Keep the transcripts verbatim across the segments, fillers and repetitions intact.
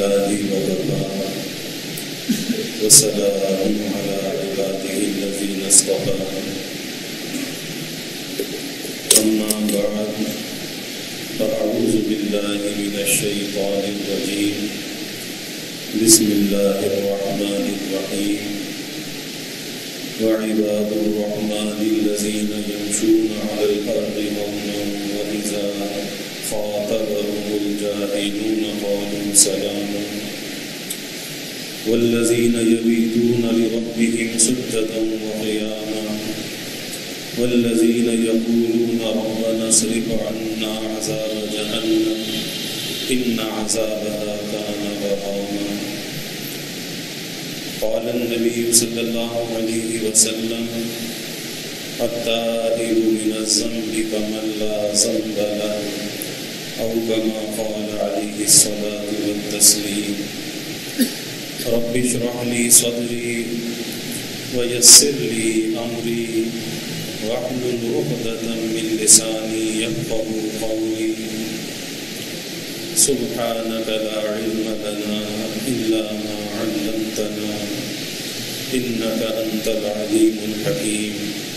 لله وكفى وسلام على عباده الذين اصطفى أما بعد فأعوذ بالله من الشيطان الرجيم بسم الله الرحمن الرحيم وعباد الرحمن الذين يمشون على الأرض هونا وإذا خاطبهم الجاهلون قالوا سلاما والذين يبيتون لربهم سجدا وقياما والذين يقولون ربنا اصرف عنا عذاب جهنم إن عذابها كان غراما قال النبي صلى الله عليه وسلم التائب من الذنب كمن لا ذنب له أو كما قال عليه الصلاة والتسليم رب اشرح لي صدري ويسر لي أمري واحلل عقدة من لساني يفقهوا قولي سبحانك لا علم لنا إلا ما علمتنا إنك أنت العليم الحكيم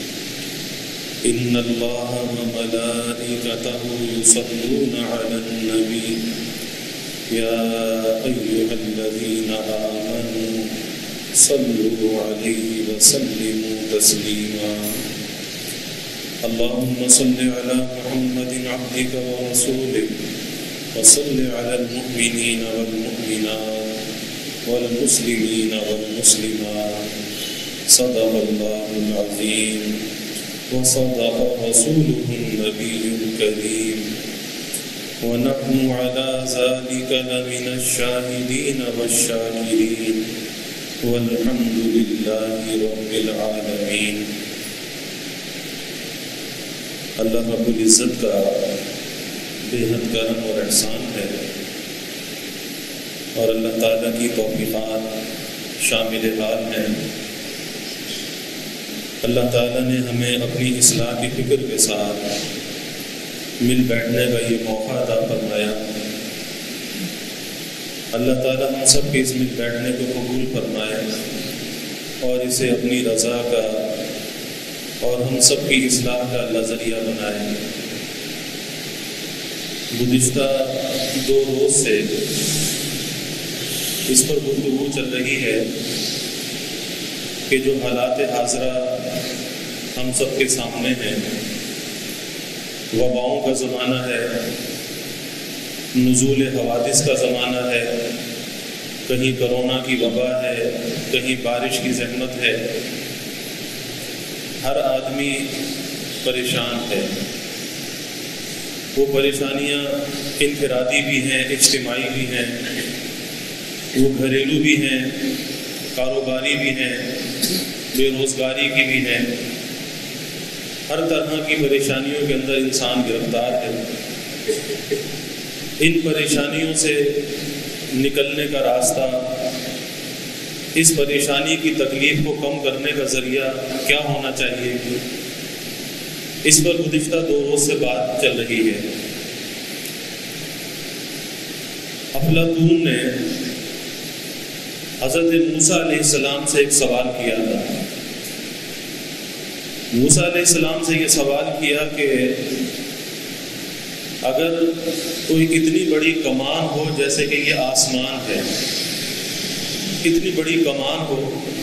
إن الله وملائكته يصلون على النبي يا أيها الذين آمنوا صلوا عليه وسلموا تسليما اللهم صل على محمد عبدك ورسولك وصل على المؤمنين والمؤمنات والمسلمين والمسلمات صدق الله العظيم وصدق رسوله النبي الكريم ونحن على ذلك لمن الشاهدين والشاكرين والحمد لله رب العالمين. اللہ رب العزت کا بے حد کرم اور احسان ہے اور اللہ تعالیٰ کی توفیقات شامل حال ہیں. اللہ تعالیٰ نے ہمیں اپنی اصلاح کی فکر کے ساتھ مل بیٹھنے کا یہ موقع عطا فرمایا. اللہ تعالیٰ ہم سب کے اس مل بیٹھنے کو قبول فرمائے اور اسے اپنی رضا کا اور ہم سب کی اصلاح کا اللہ ذریعہ بنائے. گزشتہ دو روز سے اس پر گفتگو چل رہی ہے کہ جو حالات حاضرہ ہم سب کے سامنے ہیں، وباؤں کا زمانہ ہے، نزول حوادث کا زمانہ ہے، کہیں کرونا کی وبا ہے، کہیں بارش کی زحمت ہے، ہر آدمی پریشان ہے. وہ پریشانیاں انفرادی بھی ہیں، اجتماعی بھی ہیں، وہ گھریلو بھی ہیں، کاروباری بھی ہیں، بے روزگاری کی بھی ہیں. ہر طرح کی پریشانیوں کے اندر انسان گرفتار ہے. ان پریشانیوں سے نکلنے کا راستہ، اس پریشانی کی تکلیف کو کم کرنے کا ذریعہ کیا ہونا چاہیے، اس پر گزشتہ دو روز سے بات چل رہی ہے. افلاطون نے حضرت موسیٰ علیہ السلام سے ایک سوال کیا تھا. موسیٰ علیہ السلام سے یہ سوال کیا کہ اگر کوئی اتنی بڑی کمان ہو جیسے کہ یہ آسمان ہے، اتنی بڑی کمان ہو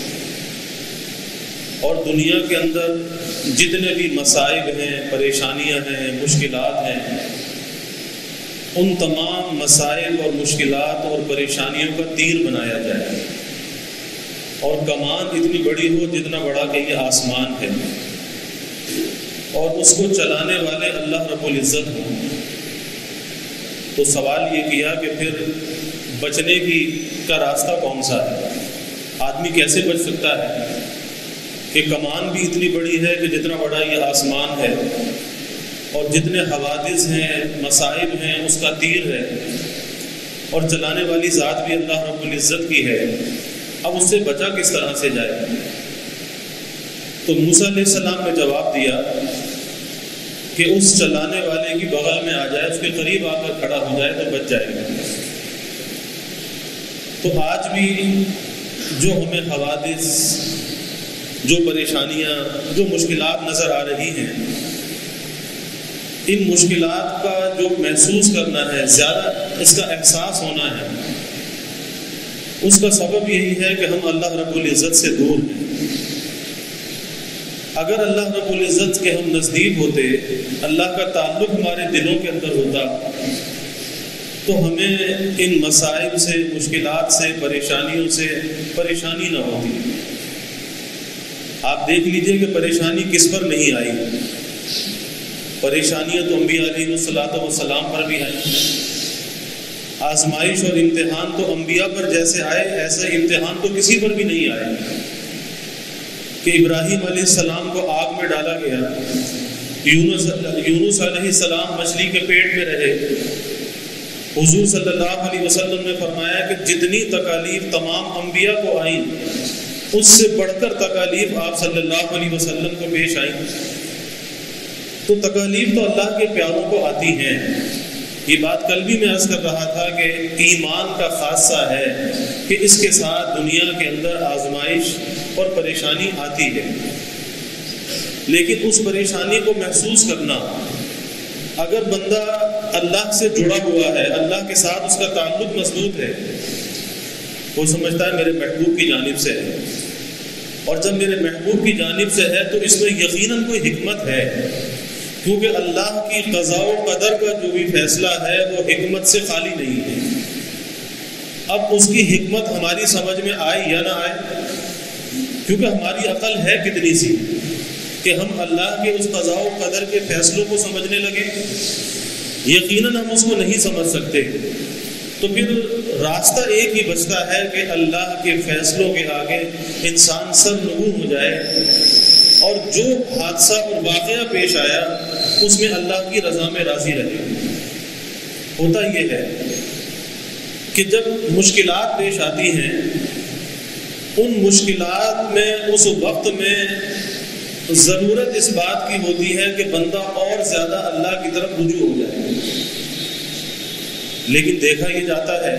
اور دنیا کے اندر جتنے بھی مصائب ہیں، پریشانیاں ہیں، مشکلات ہیں، ان تمام مصائب اور مشکلات اور پریشانیوں کا تیر بنایا جائے اور کمان اتنی بڑی ہو جتنا بڑا کہ یہ آسمان ہے اور اس کو چلانے والے اللہ رب العزت ہوں، تو سوال یہ کیا کہ پھر بچنے کی کا راستہ کون سا ہے؟ آدمی کیسے بچ سکتا ہے کہ کمان بھی اتنی بڑی ہے کہ جتنا بڑا یہ آسمان ہے اور جتنے حوادث ہیں، مصائب ہیں، اس کا تیر ہے اور چلانے والی ذات بھی اللہ رب العزت کی ہے. اب اس سے بچا کس طرح سے جائے؟ تو موسیٰ علیہ السلام نے جواب دیا کہ اس چلانے والے کی بغل میں آ جائے، اس کے قریب آ کر کھڑا ہو جائے تو بچ جائے گا. تو آج بھی جو ہمیں حوادث، جو پریشانیاں، جو مشکلات نظر آ رہی ہیں، ان مشکلات کا جو محسوس کرنا ہے، زیادہ اس کا احساس ہونا ہے، اس کا سبب یہی ہے کہ ہم اللہ رب العزت سے دور ہیں۔ اگر اللہ رب العزت کے ہم نزدیک ہوتے، اللہ کا تعلق ہمارے دلوں کے اندر ہوتا، تو ہمیں ان مسائل سے، مشکلات سے، پریشانیوں سے پریشانی نہ ہوتی۔ آپ دیکھ لیجئے کہ پریشانی کس پر نہیں آئی۔ پریشانیاں تو انبیاء علیہ الصلوۃ والسلام پر بھی آئی۔ آزمائش اور امتحان تو انبیاء پر جیسے آئے، ایسا امتحان تو کسی پر بھی نہیں آئے۔ کہ ابراہیم علیہ السلام کو آگ میں ڈالا گیا، یونس یونس علیہ السلام مچھلی کے پیٹ میں رہے۔ حضور صلی اللہ علیہ وسلم نے فرمایا کہ جتنی تکالیف تمام انبیاء کو آئیں، اس سے بڑھ کر تکالیف آپ صلی اللہ علیہ وسلم کو پیش آئیں۔ تو تکالیف تو اللہ کے پیاروں کو آتی ہیں۔ یہ بات کل بھی میں عرض کر رہا تھا کہ ایمان کا خاصہ ہے کہ اس کے ساتھ دنیا کے اندر آزمائش اور پریشانی آتی ہے، لیکن اس پریشانی کو محسوس کرنا، اگر بندہ اللہ سے جڑا ہوا ہے، اللہ کے ساتھ اس کا تعلق مضبوط ہے، وہ سمجھتا ہے میرے محبوب کی جانب سے ہے، اور جب میرے محبوب کی جانب سے ہے تو اس میں یقیناً کوئی حکمت ہے، کیونکہ اللہ کی قضاء و قدر کا جو بھی فیصلہ ہے وہ حکمت سے خالی نہیں ہے۔ اب اس کی حکمت ہماری سمجھ میں آئے یا نہ آئے، کیونکہ ہماری عقل ہے کتنی سی کہ ہم اللہ کے اس قضاء و قدر کے فیصلوں کو سمجھنے لگے، یقیناً ہم اس کو نہیں سمجھ سکتے۔ تو پھر راستہ ایک ہی بچتا ہے کہ اللہ کے فیصلوں کے آگے انسان سر نگوں ہو جائے، اور جو حادثہ اور واقعہ پیش آیا اس میں اللہ کی رضا میں راضی رہے۔ ہوتا یہ ہے کہ جب مشکلات پیش آتی ہیں، ان مشکلات میں اس وقت میں ضرورت اس بات کی ہوتی ہے کہ بندہ اور زیادہ اللہ کی طرف رجوع ہو جائے، لیکن دیکھا یہ جاتا ہے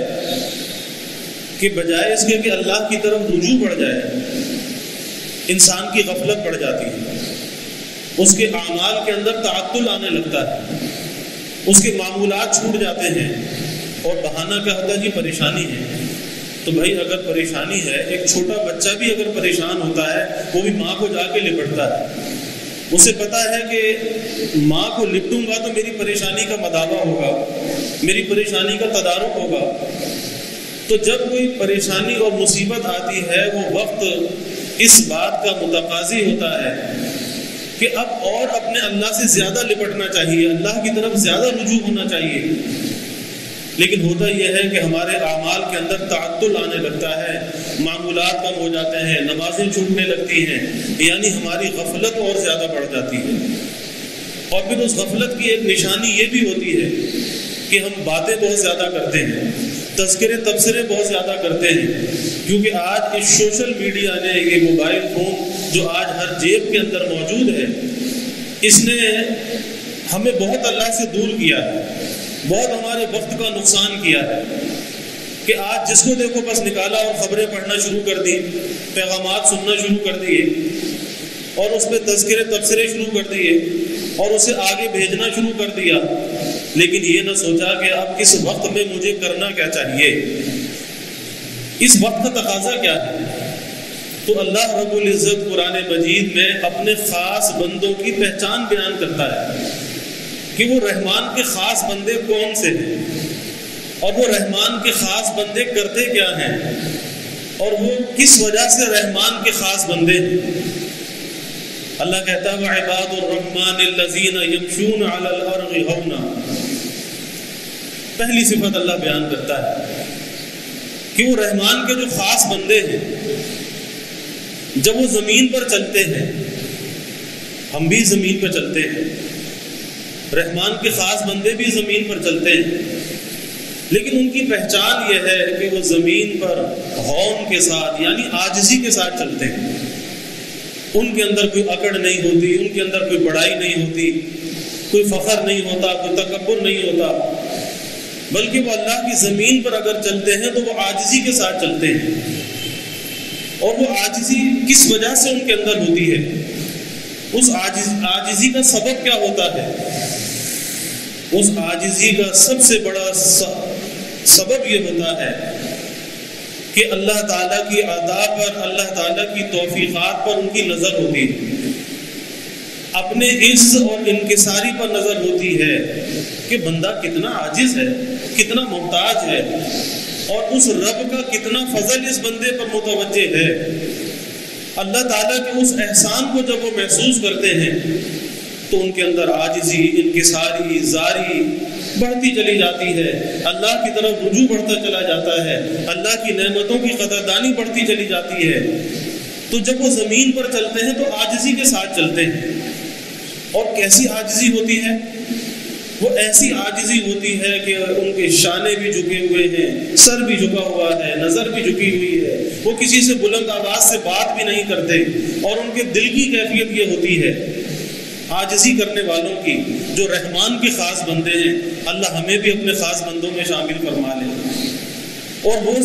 کہ بجائے اس کے کہ اللہ کی طرف رجوع بڑھ جائے، انسان کی غفلت بڑھ جاتی ہے، اس کے اعمال کے اندر تعطل آنے لگتا ہے، اس کے معمولات چھوٹ جاتے ہیں، اور بہانہ کیا ہوتا ہے؟ جی پریشانی ہے۔ تو بھائی اگر پریشانی ہے، ایک چھوٹا بچہ بھی اگر پریشان ہوتا ہے وہ بھی ماں کو جا کے لپٹتا ہے، اسے پتا ہے کہ ماں کو لپٹوں گا تو میری پریشانی کا مداوع ہوگا، میری پریشانی کا تدارک ہوگا۔ تو جب کوئی پریشانی اور مصیبت آتی ہے، وہ وقت اس بات کا متقاضی ہوتا ہے کہ اب اور اپنے اللہ سے زیادہ لپٹنا چاہیے، اللہ کی طرف زیادہ رجوع ہونا چاہیے، لیکن ہوتا یہ ہے کہ ہمارے اعمال کے اندر تعطل آنے لگتا ہے، معمولات کم ہو جاتے ہیں، نمازیں چھوٹنے لگتی ہیں، یعنی ہماری غفلت اور زیادہ بڑھ جاتی ہے۔ اور پھر اس غفلت کی ایک نشانی یہ بھی ہوتی ہے کہ ہم باتیں بہت زیادہ کرتے ہیں، تذکرے تبصرے بہت زیادہ کرتے ہیں، کیونکہ آج اس سوشل میڈیا نے، یہ موبائل فون جو آج ہر جیب کے اندر موجود ہے، اس نے ہمیں بہت اللہ سے دور کیا ہے، بہت ہمارے وقت کا نقصان کیا ہے، کہ آج جس کو دیکھو بس نکالا اور خبریں پڑھنا شروع کر دی، پیغامات سننا شروع کر دیے، اور اس پہ تذکرے تبصرے شروع کر دیے، اور اسے آگے بھیجنا شروع کر دیا، لیکن یہ نہ سوچا کہ اب اس وقت میں مجھے کرنا کیا چاہیے، اس وقت کا تقاضا کیا ہے۔ تو اللہ رب العزت قرآن مجید میں اپنے خاص بندوں کی پہچان بیان کرتا ہے کہ وہ رحمان کے خاص بندے کون سے ہیں، اور وہ رحمان کے خاص بندے کرتے کیا ہیں، اور وہ کس وجہ سے رحمان کے خاص بندے ہیں۔ اللہ کہتا ہے وَعِبَادُ الرَّحْمَنِ الَّذِينَ يَمْشُونَ عَلَى الْأَرْضِ هَوْنًا، پہلی صفت اللہ بیان کرتا ہے کہ وہ رحمان کے جو خاص بندے ہیں، جب وہ زمین پر چلتے ہیں، ہم بھی زمین پر چلتے ہیں، رحمان کے خاص بندے بھی زمین پر چلتے ہیں، لیکن ان کی پہچان یہ ہے کہ وہ زمین پر ہون کے ساتھ یعنی عاجزی کے ساتھ چلتے ہیں، ان کے اندر کوئی اکڑ نہیں ہوتی، ان کے اندر کوئی بڑائی نہیں ہوتی، کوئی فخر نہیں ہوتا، کوئی تکبر نہیں ہوتا، بلکہ وہ اللہ کی زمین پر اگر چلتے ہیں تو وہ عاجزی کے ساتھ چلتے ہیں. اور وہ عاجزی کس وجہ سے ان کے اندر ہوتی ہے؟ اس عاجز عاجزی کا سبب کیا ہوتا ہے؟ اس عاجزی کا سب سے بڑا سبب یہ ہوتا ہے کہ اللہ تعالیٰ کی عطا پر، اللہ تعالیٰ کی توفیقات پر ان کی نظر ہوتی ہے، اپنے عز اور انکساری پر نظر ہوتی ہے کہ بندہ کتنا عاجز ہے، کتنا محتاج ہے، اور اس رب کا کتنا فضل اس بندے پر متوجہ ہے. اللہ تعالیٰ کے اس احسان کو جب وہ محسوس کرتے ہیں تو ان کے اندر عاجزی، انکساری، زاری بڑھتی چلی جاتی ہے، اللہ کی طرف رجوع بڑھتا چلا جاتا ہے، اللہ کی نعمتوں کی قدردانی بڑھتی چلی جاتی ہے. تو جب وہ زمین پر چلتے ہیں تو عاجزی کے ساتھ چلتے ہیں. اور کیسی عاجزی ہوتی ہے؟ وہ ایسی عاجزی ہوتی ہے کہ ان کے شانے بھی جھکے ہوئے ہیں، سر بھی جھکا ہوا ہے، نظر بھی جھکی ہوئی ہے، وہ کسی سے بلند آواز سے بات بھی نہیں کرتے، اور ان کے دل کی کیفیت یہ ہوتی ہے. عاجزی کرنے والوں کی جو رحمان کے خاص بندے ہیں، اللہ ہمیں بھی اپنے خاص بندوں میں شامل فرما لے. اور وہ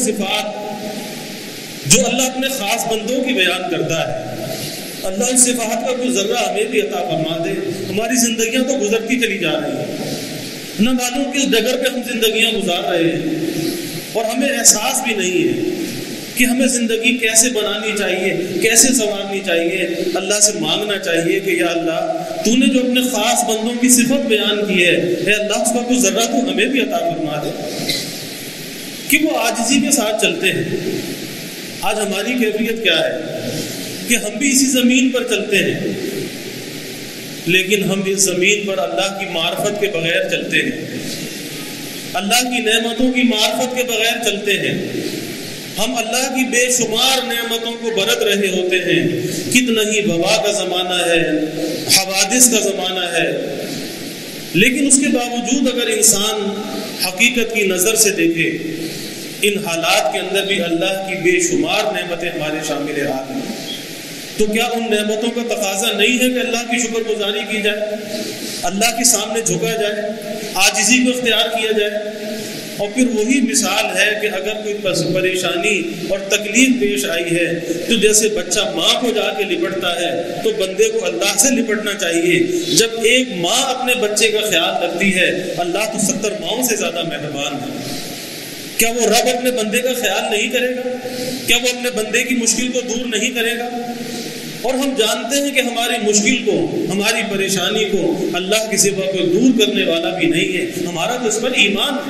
صفات جو اللہ اپنے خاص بندوں کی بیان کرتا ہے، اللہ اس صفات کا کوئی ذرہ ہمیں بھی عطا فرما دے. ہماری زندگیاں تو گزرتی چلی جا رہی ہیں، نہ معلوم کس ڈگر پہ ہم زندگیاں گزار رہے ہیں، اور ہمیں احساس بھی نہیں ہے کہ ہمیں زندگی کیسے بنانی چاہیے، کیسے سنوارنی چاہیے. اللہ سے مانگنا چاہیے کہ یا اللہ تو نے جو اپنے خاص بندوں کی صفت بیان کی ہے، اے اللہ اس کا کوئی ذرہ تو ہمیں بھی عطا فرما دے کہ وہ عاجزی کے ساتھ چلتے ہیں. آج ہماری کیفیت کیا ہے کہ ہم بھی اسی زمین پر چلتے ہیں، لیکن ہم اس زمین پر اللہ کی معرفت کے بغیر چلتے ہیں، اللہ کی نعمتوں کی معرفت کے بغیر چلتے ہیں. ہم اللہ کی بے شمار نعمتوں کو برت رہے ہوتے ہیں. کتنا ہی وبا کا زمانہ ہے، حوادث کا زمانہ ہے، لیکن اس کے باوجود اگر انسان حقیقت کی نظر سے دیکھے، ان حالات کے اندر بھی اللہ کی بے شمار نعمتیں ہمارے شامل حال ہیں. تو کیا ان نعمتوں کا تقاضا نہیں ہے کہ اللہ کی شکر گزاری کی جائے، اللہ کے سامنے جھکا جائے، عاجزی کو اختیار کیا جائے؟ اور پھر وہی مثال ہے کہ اگر کوئی پریشانی اور تکلیف پیش آئی ہے تو جیسے بچہ ماں کو جا کے لپٹتا ہے تو بندے کو اللہ سے لپٹنا چاہیے. جب ایک ماں اپنے بچے کا خیال رکھتی ہے، اللہ تو ستر ماؤں سے زیادہ مہربان ہے. کیا وہ رب اپنے بندے کا خیال نہیں کرے گا؟ کیا وہ اپنے بندے کی مشکل کو دور نہیں کرے گا؟ اور ہم جانتے ہیں کہ ہماری مشکل کو، ہماری پریشانی کو اللہ کے سوا کوئی دور کرنے والا بھی نہیں ہے. ہمارا تو اس پر ایمان ہے.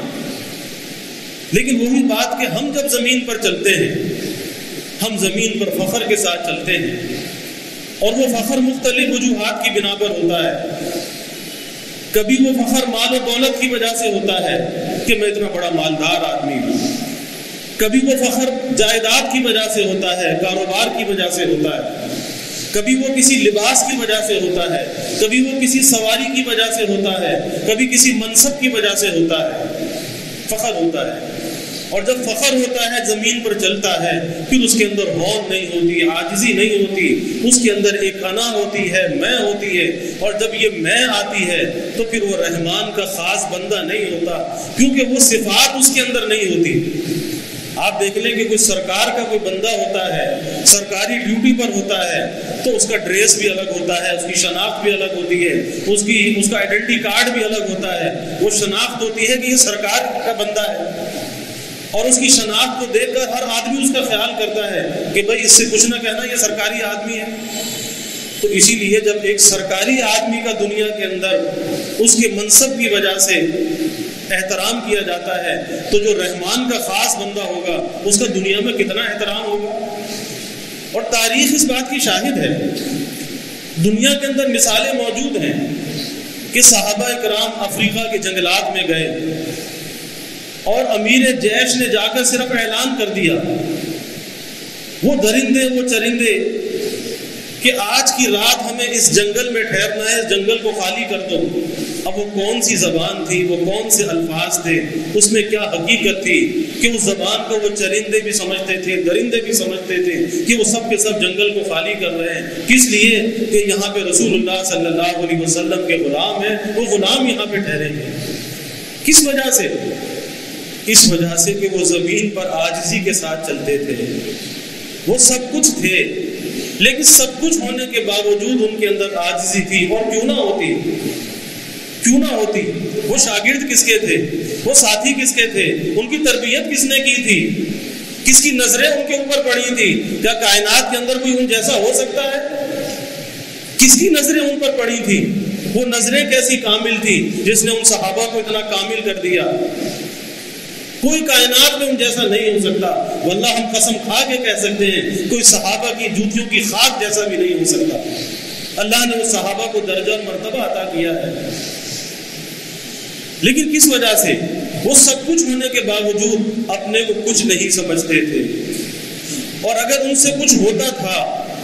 لیکن وہی بات کہ ہم جب زمین پر چلتے ہیں، ہم زمین پر فخر کے ساتھ چلتے ہیں، اور وہ فخر مختلف وجوہات کی بنا پر ہوتا ہے. کبھی وہ فخر مال و دولت کی وجہ سے ہوتا ہے کہ میں اتنا بڑا مالدار آدمی ہوں. کبھی وہ فخر جائیداد کی وجہ سے ہوتا ہے، کاروبار کی وجہ سے ہوتا ہے. کبھی وہ کسی لباس کی وجہ سے ہوتا ہے، کبھی وہ کسی سواری کی وجہ سے ہوتا ہے، کبھی کسی منصب کی وجہ سے ہوتا ہے. فخر ہوتا ہے. اور جب فخر ہوتا ہے، زمین پر چلتا ہے، پھر اس کے اندر ہون نہیں ہوتی، عاجزی نہیں ہوتی، اس کے اندر ایک انا ہوتی ہے، میں ہوتی ہے. اور جب یہ میں آتی ہے تو پھر وہ رحمان کا خاص بندہ نہیں ہوتا، کیونکہ وہ صفات اس کے اندر نہیں ہوتی. آپ دیکھ لیں کہ کوئی سرکار کا کوئی بندہ ہوتا ہے، سرکاری ڈیوٹی پر ہوتا ہے، تو اس کا ڈریس بھی الگ ہوتا ہے، اس کی شناخت بھی الگ ہوتی ہے، اس کی اس کا آئیڈینٹی کارڈ بھی الگ ہوتا ہے. وہ شناخت ہوتی ہے کہ یہ سرکار کا بندہ ہے، اور اس کی شناخت کو دیکھ کر ہر آدمی اس کا خیال کرتا ہے کہ بھائی اس سے کچھ نہ کہنا، یہ سرکاری آدمی ہے. تو اسی لیے جب ایک سرکاری آدمی کا دنیا کے اندر اس کے منصب کی وجہ سے احترام کیا جاتا ہے، تو جو رحمان کا خاص بندہ ہوگا اس کا دنیا میں کتنا احترام ہوگا. اور تاریخ اس بات کی شاہد ہے. دنیا کے اندر مثالیں موجود ہیں کہ صحابہ کرام افریقہ کے جنگلات میں گئے اور امیر جیش نے جا کر صرف اعلان کر دیا، وہ درندے وہ چرندے، کہ آج کی رات ہمیں اس جنگل میں ٹھہرنا ہے، اس جنگل کو خالی کر دو. اب وہ کون سی زبان تھی، وہ کون سے الفاظ تھے، اس میں کیا حقیقت تھی کہ اس زبان کو وہ چرندے بھی سمجھتے تھے، درندے بھی سمجھتے تھے کہ وہ سب کے سب جنگل کو خالی کر رہے ہیں. کس لیے؟ کہ یہاں پہ رسول اللہ صلی اللہ علیہ وسلم کے غلام ہیں، وہ غلام یہاں پہ ٹھہریں گے. کس وجہ سے؟ اس وجہ سے کہ وہ زمین پر عاجزی کے ساتھ چلتے تھے. وہ سب کچھ تھے لیکن سب کچھ ہونے کے باوجود ان کے اندر عاجزی تھی. اور کیوں نہ ہوتی کیوں نہ ہوتی وہ شاگرد کس کے تھے؟ وہ ساتھی کس کے تھے؟ ان کی تربیت کس نے کی تھی؟ کس کی نظریں ان کے اوپر پڑی تھی؟ کیا کائنات کے اندر کوئی ان جیسا ہو سکتا ہے؟ کس کی نظریں ان پر پڑی تھی؟ وہ نظریں کیسی کامل تھی جس نے ان صحابہ کو اتنا کامل کر دیا؟ کوئی کائنات میں ان جیسا نہیں ہو سکتا. واللہ ہم قسم کھا کے کہہ سکتے ہیں کوئی صحابہ کی جوتیوں کی خاک جیسا بھی نہیں ہو سکتا. اللہ نے اس صحابہ کو درجہ اور مرتبہ عطا کیا ہے. لیکن کس وجہ سے؟ وہ سب کچھ ہونے کے باوجود اپنے کو کچھ نہیں سمجھتے تھے. اور اگر ان سے کچھ ہوتا تھا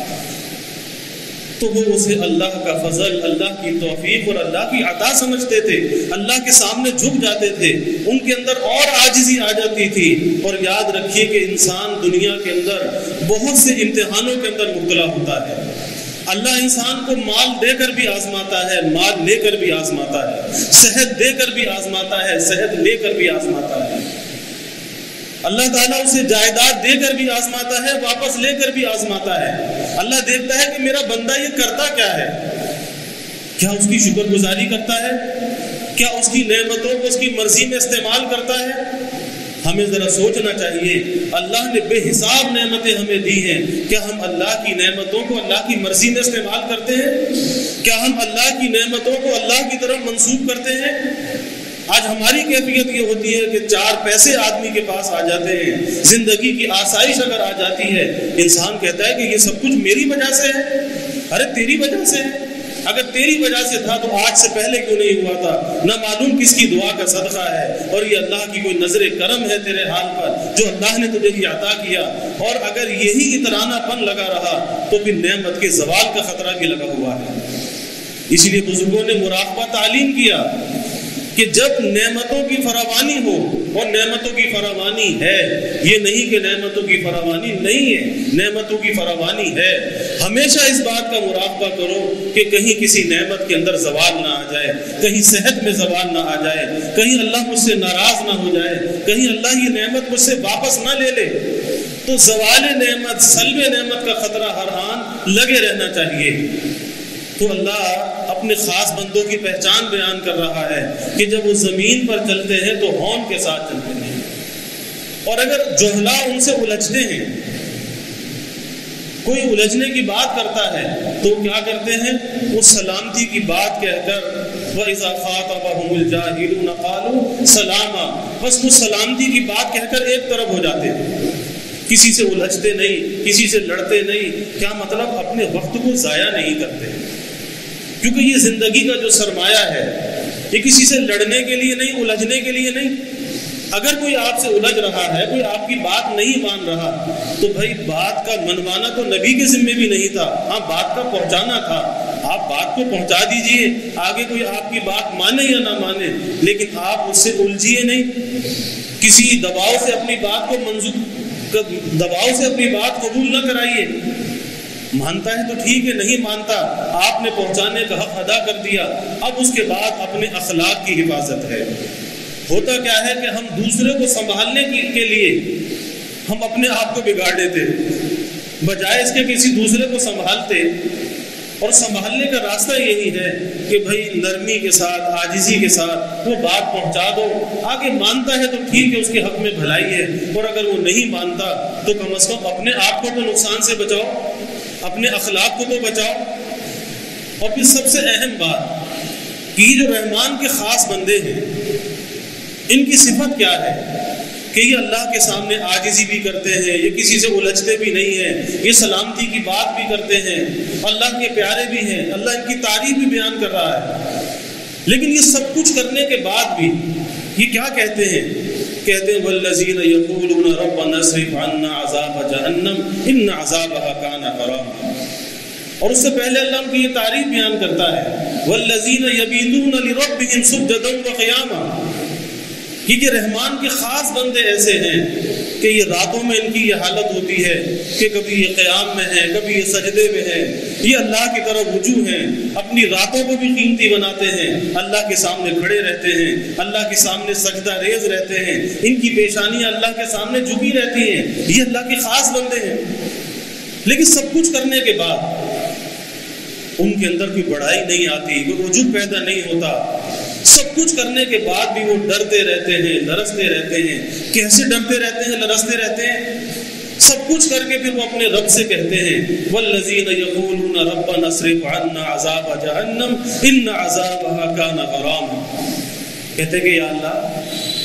تو وہ اسے اللہ کا فضل، اللہ کی توفیق اور اللہ کی عطا سمجھتے تھے. اللہ کے سامنے جھک جاتے تھے. ان کے اندر اور عاجزی آ جاتی تھی. اور یاد رکھیے کہ انسان دنیا کے اندر بہت سے امتحانوں کے اندر مبتلا ہوتا ہے. اللہ انسان کو مال دے کر بھی آزماتا ہے، مال لے کر بھی آزماتا ہے، صحت دے کر بھی آزماتا ہے، صحت لے کر بھی آزماتا ہے. اللہ تعالیٰ اسے جائیداد دے کر بھی آزماتا ہے، واپس لے کر بھی آزماتا ہے. اللہ دیکھتا ہے کہ میرا بندہ یہ کرتا کیا ہے. کیا اس کی شکر گزاری کرتا ہے؟ کیا اس کی نعمتوں کو اس کی مرضی میں استعمال کرتا ہے؟ ہمیں ذرا سوچنا چاہیے. اللہ نے بے حساب نعمتیں ہمیں دی ہیں. کیا ہم اللہ کی نعمتوں کو اللہ کی مرضی میں استعمال کرتے ہیں؟ کیا ہم اللہ کی نعمتوں کو اللہ کی طرف منسوب کرتے ہیں؟ آج ہماری کیفیت یہ ہوتی ہے کہ چار پیسے آدمی کے پاس آ جاتے ہیں، زندگی کی آسائش اگر آ جاتی ہے، انسان کہتا ہے کہ یہ سب کچھ میری وجہ سے ہے. ارے تیری وجہ سے ہے. اگر تیری وجہ سے تھا تو آج سے پہلے کیوں نہیں ہوا تھا؟ نہ معلوم کس کی دعا کا صدقہ ہے. اور یہ اللہ کی کوئی نظر کرم ہے تیرے حال پر جو اللہ نے تجھے یہ عطا کیا. اور اگر یہی اترانا پن لگا رہا تو پھر نعمت کے زوال کا خطرہ بھی لگا ہوا ہے. اسی لیے بزرگوں نے مراقبہ تعلیم کیا کہ جب نعمتوں کی فراوانی ہو، اور نعمتوں کی فراوانی ہے، یہ نہیں کہ نعمتوں کی فراوانی نہیں ہے، نعمتوں کی فراوانی ہے. ہمیشہ اس بات کا مراقبہ کرو کہ کہیں کسی نعمت کے اندر زوال نہ آ جائے، کہیں صحت میں زوال نہ آ جائے، کہیں اللہ مجھ سے ناراض نہ ہو جائے، کہیں اللہ یہ نعمت مجھ سے واپس نہ لے لے. تو زوال نعمت، سلب نعمت کا خطرہ ہر آن لگے رہنا چاہیے. تو اللہ اپنے خاص بندوں کی پہچان بیان کر رہا ہے کہ جب وہ زمین پر چلتے ہیں تو ہون کے ساتھ چلتے ہیں. اور اگر جہلا ان سے الجھتے ہیں، کوئی الجھنے کی بات کرتا ہے تو کیا کرتے ہیں؟ وہ سلامتی کی بات کہہ کر وَإِذَا خَاطَبَهُمُ الْجَاهِلُونَ قَالُوا سَلَامًا، بس وہ سلامتی کی بات کہہ کر ایک طرف ہو جاتے ہیں. کسی سے الجھتے نہیں، کسی سے لڑتے نہیں. کیا مطلب؟ اپنے وقت کو ضائع نہیں کرتے. کیونکہ یہ زندگی کا جو سرمایہ ہے یہ کسی سے لڑنے کے لیے نہیں، الجھنے کے لیے نہیں. اگر کوئی آپ سے الجھ رہا ہے، کوئی آپ کی بات نہیں مان رہا، تو بھائی بات کا منوانا تو نبی کے ذمہ بھی نہیں تھا. ہاں بات کا پہنچانا تھا. آپ بات کو پہنچا دیجئے، آگے کوئی آپ کی بات مانے یا نہ مانے، لیکن آپ اس سے الجھیے نہیں. کسی دباؤ سے اپنی بات کو منظور دباؤ سے اپنی بات قبول نہ کرائیے. مانتا ہے تو ٹھیک ہے، نہیں مانتا آپ نے پہنچانے کا حق ادا کر دیا. اب اس کے بعد اپنے اخلاق کی حفاظت ہے. ہوتا کیا ہے کہ ہم دوسرے کو سنبھالنے کے لیے ہم اپنے آپ کو بگاڑ دیتے بجائے اس کے کسی دوسرے کو سنبھالتے. اور سنبھالنے کا راستہ یہی ہے کہ بھائی نرمی کے ساتھ، عاجزی کے ساتھ وہ بات پہنچا دو. آگے مانتا ہے تو ٹھیک ہے، اس کے حق میں بھلائی ہے. اور اگر وہ نہیں مانتا تو کم از کم اپنے آپ کو تو نقصان سے بچاؤ، اپنے اخلاق کو تو بچاؤ. اور پھر سب سے اہم بات کہ یہ جو رحمان کے خاص بندے ہیں، ان کی صفت کیا ہے کہ یہ اللہ کے سامنے عاجزی بھی کرتے ہیں، یہ کسی سے الجھتے بھی نہیں ہیں، یہ سلامتی کی بات بھی کرتے ہیں، اللہ کے پیارے بھی ہیں. اللہ ان کی تعریف بھی بیان کر رہا ہے. لیکن یہ سب کچھ کرنے کے بعد بھی یہ کیا کہتے ہیں؟ کہتے ہیں والذین یقولون ربنا اصرف عنا عذاب جہنم ان عذابها کان غراما. اور اس سے پہلے اللہ ان کی یہ تعریف بیان کرتا ہے والذین یبیتون لربهم سجدا وقیاما. یہ کہ رحمان کے خاص بندے ایسے ہیں کہ یہ راتوں میں ان کی یہ حالت ہوتی ہے کہ کبھی یہ قیام میں ہیں، کبھی یہ سجدے میں ہیں، یہ اللہ کی طرف رجوع ہیں، اپنی راتوں کو بھی قیمتی بناتے ہیں، اللہ کے سامنے کھڑے رہتے ہیں، اللہ کے سامنے سجدہ ریز رہتے ہیں، ان کی پیشانیاں اللہ کے سامنے جھکی رہتی ہیں، یہ اللہ کے خاص بندے ہیں۔ لیکن سب کچھ کرنے کے بعد ان کے اندر کوئی بڑائی نہیں آتی، کوئی عجب پیدا نہیں ہوتا۔ سب کچھ کرنے کے بعد بھی وہ ڈرتے رہتے ہیں، لرزتے رہتے ہیں۔ کیسے ڈرتے رہتے ہیں، لرزتے رہتے ہیں؟ سب کچھ کر کے پھر وہ اپنے رب سے کہتے ہیں والذین یقولون ربنا اصرف عنا عذاب جہنم ان عذابها کان غراما، کہتے کہ یا اللہ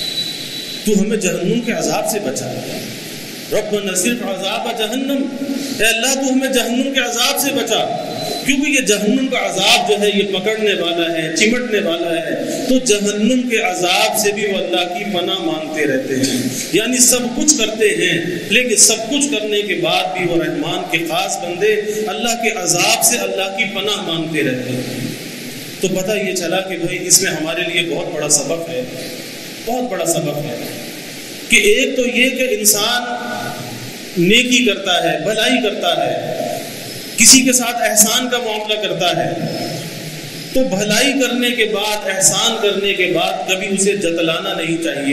تو ہمیں جہنم کے عذاب سے بچا، ربنا اصرف عذاب جہنم، اے اللہ تو ہمیں جہنم کے عذاب سے بچا، کیونکہ یہ جہنم کا عذاب جو ہے یہ پکڑنے والا ہے، چمٹنے والا ہے، تو جہنم کے عذاب سے بھی وہ اللہ کی پناہ مانگتے رہتے ہیں۔ یعنی سب کچھ کرتے ہیں لیکن سب کچھ کرنے کے بعد بھی وہ رحمان کے خاص بندے اللہ کے عذاب سے اللہ کی پناہ مانگتے رہتے ہیں۔ تو پتہ یہ چلا کہ بھائی اس میں ہمارے لیے بہت بڑا سبق ہے، بہت بڑا سبق ہے کہ ایک تو یہ کہ انسان نیکی کرتا ہے، بھلائی کرتا ہے، کسی کے ساتھ احسان کا معاملہ کرتا ہے، تو بھلائی کرنے کے بعد، احسان کرنے کے بعد کبھی اسے جتلانا نہیں چاہیے،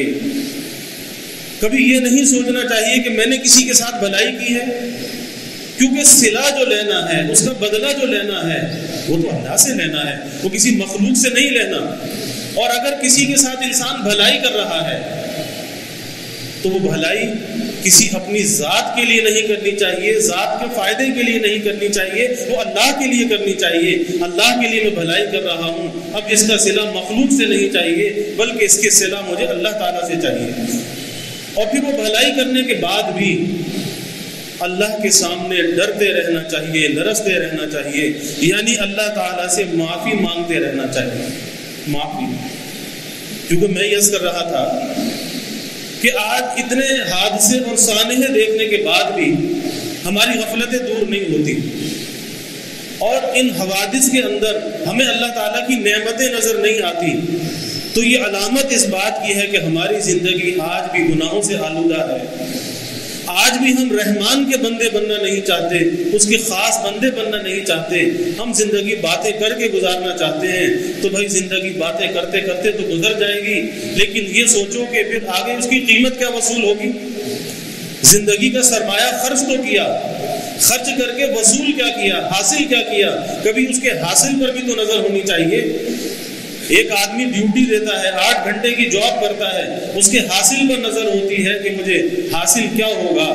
کبھی یہ نہیں سوچنا چاہیے کہ میں نے کسی کے ساتھ بھلائی کی ہے، کیونکہ صلہ جو لینا ہے، اس کا بدلہ جو لینا ہے وہ تو اللہ سے لینا ہے، وہ کسی مخلوق سے نہیں لینا۔ اور اگر کسی کے ساتھ انسان بھلائی کر رہا ہے تو وہ بھلائی کسی اپنی ذات کے لیے نہیں کرنی چاہیے، ذات کے فائدے کے لیے نہیں کرنی چاہیے، وہ اللہ کے لیے کرنی چاہیے۔ اللہ کے لیے میں بھلائی کر رہا ہوں، اب اس کا صلہ مخلوق سے نہیں چاہیے بلکہ اس کے صلہ مجھے اللہ تعالیٰ سے چاہیے۔ اور پھر وہ بھلائی کرنے کے بعد بھی اللہ کے سامنے ڈرتے رہنا چاہیے، لرزتے رہنا چاہیے، یعنی اللہ تعالیٰ سے معافی مانگتے رہنا چاہیے، معافی۔ کیونکہ میں یس کر رہا تھا کہ آج اتنے حادثے اور سانحے دیکھنے کے بعد بھی ہماری غفلتیں دور نہیں ہوتی، اور ان حوادث کے اندر ہمیں اللہ تعالیٰ کی نعمتیں نظر نہیں آتی، تو یہ علامت اس بات کی ہے کہ ہماری زندگی آج بھی گناہوں سے آلودہ ہے، آج بھی ہم رحمان کے بندے بننا نہیں چاہتے، اس کے خاص بندے بننا نہیں چاہتے، ہم زندگی باتیں کر کے گزارنا چاہتے ہیں۔ تو بھائی زندگی باتیں کرتے کرتے تو گزر جائے گی، لیکن یہ سوچو کہ پھر آگے اس کی قیمت کیا وصول ہوگی۔ زندگی کا سرمایہ خرچ تو کیا، خرچ کر کے وصول کیا کیا، حاصل کیا کیا، کبھی اس کے حاصل پر بھی تو نظر ہونی چاہیے۔ ایک آدمی ڈیوٹی دیتا ہے، آٹھ گھنٹے کی جاب کرتا ہے، اس کے حاصل پر نظر ہوتی ہے کہ مجھے حاصل کیا ہوگا۔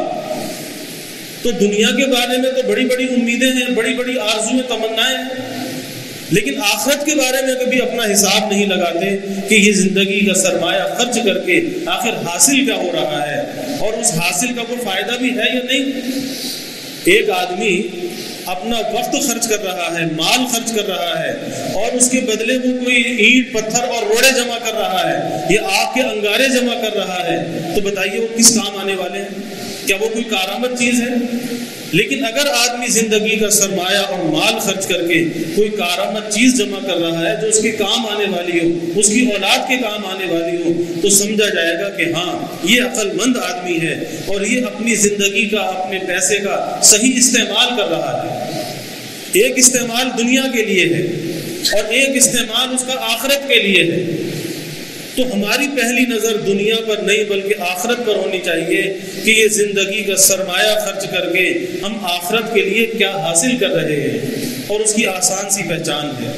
تو دنیا کے بارے میں تو بڑی بڑی امیدیں ہیں، بڑی بڑی آرزویں، تمنائیں ہیں، لیکن آخرت کے بارے میں کبھی اپنا حساب نہیں لگاتے کہ یہ زندگی کا سرمایہ خرچ کر کے آخر حاصل کیا ہو رہا ہے، اور اس حاصل کا کوئی فائدہ بھی ہے یا نہیں۔ ایک آدمی اپنا وقت خرچ کر رہا ہے، مال خرچ کر رہا ہے، اور اس کے بدلے وہ کوئی اینٹ پتھر اور روڑے جمع کر رہا ہے، یہ آگ کے انگارے جمع کر رہا ہے، تو بتائیے وہ کس کام آنے والے ہیں؟ کیا وہ کوئی کارآمد چیز ہے؟ لیکن اگر آدمی زندگی کا سرمایہ اور مال خرچ کر کے کوئی کارآمد چیز جمع کر رہا ہے جو اس کے کام آنے والی ہو، اس کی اولاد کے کام آنے والی ہو، تو سمجھا جائے گا کہ ہاں یہ عقل مند آدمی ہے اور یہ اپنی زندگی کا، اپنے پیسے کا صحیح استعمال کر رہا ہے۔ ایک استعمال دنیا کے لیے ہے اور ایک استعمال اس کا آخرت کے لیے ہے۔ تو ہماری پہلی نظر دنیا پر نہیں بلکہ آخرت پر ہونی چاہیے کہ یہ زندگی کا سرمایہ خرچ کر کے ہم آخرت کے لیے کیا حاصل کر رہے ہیں، اور اس کی آسان سی پہچان ہے،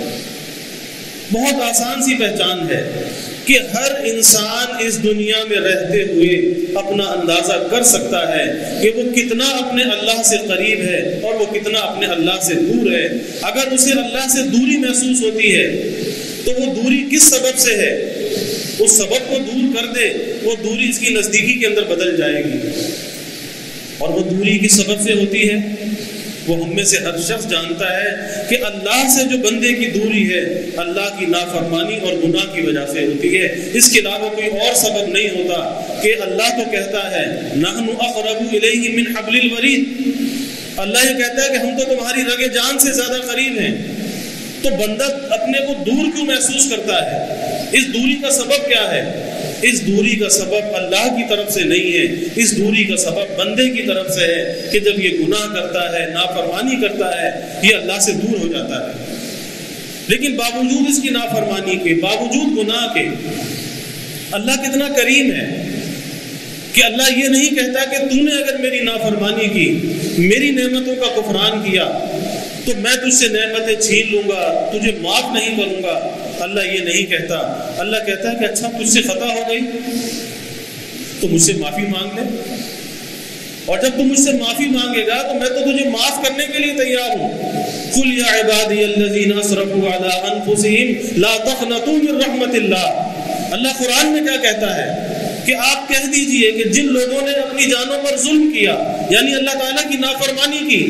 بہت آسان سی پہچان ہے کہ ہر انسان اس دنیا میں رہتے ہوئے اپنا اندازہ کر سکتا ہے کہ وہ کتنا اپنے اللہ سے قریب ہے اور وہ کتنا اپنے اللہ سے دور ہے۔ اگر اسے اللہ سے دوری محسوس ہوتی ہے تو وہ دوری کس سبب سے ہے، اس سبب کو دور کر دے، وہ دوری اس کی نزدیکی کے اندر بدل جائے گی۔ اور وہ دوری کس سبب سے ہوتی ہے، وہ ہم میں سے ہر شخص جانتا ہے کہ اللہ سے جو بندے کی دوری ہے اللہ کی نافرمانی اور گناہ کی وجہ سے ہوتی ہے، اس کے علاوہ کوئی اور سبب نہیں ہوتا۔ کہ اللہ تو کہتا ہے نحن اقرب الیہ من حبل الورید، اللہ یہ کہتا ہے کہ ہم تو تمہاری رگ جان سے زیادہ قریب ہیں۔ تو بندہ اپنے کو دور کیوں محسوس کرتا ہے، اس دوری کا سبب کیا ہے؟ اس دوری کا سبب اللہ کی طرف سے نہیں ہے، اس دوری کا سبب بندے کی طرف سے ہے کہ جب یہ گناہ کرتا ہے، نافرمانی کرتا ہے، یہ اللہ سے دور ہو جاتا ہے۔ لیکن باوجود اس کی نافرمانی کے، باوجود گناہ کے، اللہ کتنا کریم ہے کہ اللہ یہ نہیں کہتا کہ تو نے اگر میری نافرمانی کی، میری نعمتوں کا کفران کیا تو میں تجھ سے نعمتیں چھین لوں گا، تجھے معاف نہیں کروں گا۔ اللہ یہ نہیں کہتا، اللہ کہتا ہے کہ اچھا تجھ سے خطا ہو گئی تو مجھ سے معافی مانگ لے، اور جب تم مجھ سے معافی مانگے گا تو میں تو تجھے معاف کرنے کے لیے تیار ہوں۔ قل یا عبادی الذین اسرفوا علی انفسہم لا تقنطوا من رحمت اللہ۔ اللہ قرآن میں کیا کہتا ہے کہ آپ کہہ دیجئے کہ جن لوگوں نے اپنی جانوں پر ظلم کیا، یعنی اللہ تعالیٰ کی نافرمانی کی،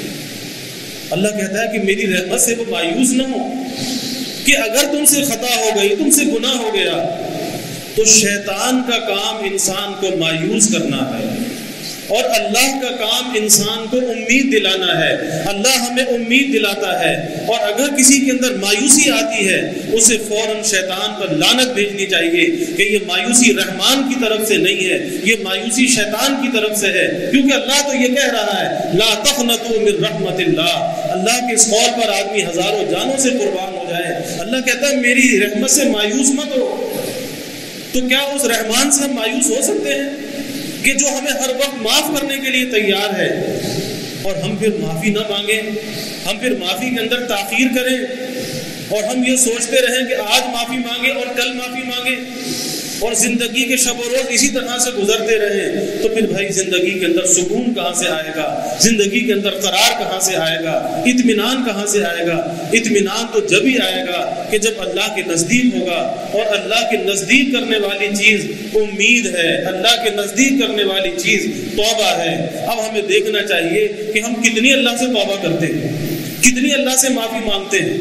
اللہ کہتا ہے کہ میری رحمت سے وہ مایوس نہ ہو، کہ اگر تم سے خطا ہو گئی، تم سے گناہ ہو گیا، تو شیطان کا کام انسان کو مایوس کرنا ہے، اور اللہ کا کام انسان کو امید دلانا ہے۔ اللہ ہمیں امید دلاتا ہے، اور اگر کسی کے اندر مایوسی آتی ہے اسے فوراً شیطان پر لعنت بھیجنی چاہیے کہ یہ مایوسی رحمان کی طرف سے نہیں ہے، یہ مایوسی شیطان کی طرف سے ہے، کیونکہ اللہ تو یہ کہہ رہا ہے لا تقنطوا من رحمت اللہ۔ اللہ کے اس قول پر آدمی ہزاروں جانوں سے قربان ہو جائے، اللہ کہتا ہے میری رحمت سے مایوس مت ہو۔ تو کیا اس رحمان سے ہم مایوس ہو سکتے ہیں کہ جو ہمیں ہر وقت معاف کرنے کے لیے تیار ہے، اور ہم پھر معافی نہ مانگیں، ہم پھر معافی کے اندر تاخیر کریں، اور ہم یہ سوچتے رہیں کہ آج معافی مانگیں اور کل معافی مانگیں، اور زندگی کے شب و روز اسی طرح سے گزرتے رہیں، تو پھر بھائی زندگی کے اندر سکون کہاں سے آئے گا؟ زندگی کے اندر قرار کہاں سے آئے گا؟ اطمینان کہاں سے آئے گا؟ اطمینان تو جب ہی آئے گا کہ جب اللہ کے نزدیک ہوگا، اور اللہ کے نزدیک کرنے والی چیز امید ہے، اللہ کے نزدیک کرنے والی چیز توبہ ہے۔ اب ہمیں دیکھنا چاہیے کہ ہم کتنی اللہ سے توبہ کرتے ہیں، کتنی اللہ سے معافی مانگتے ہیں۔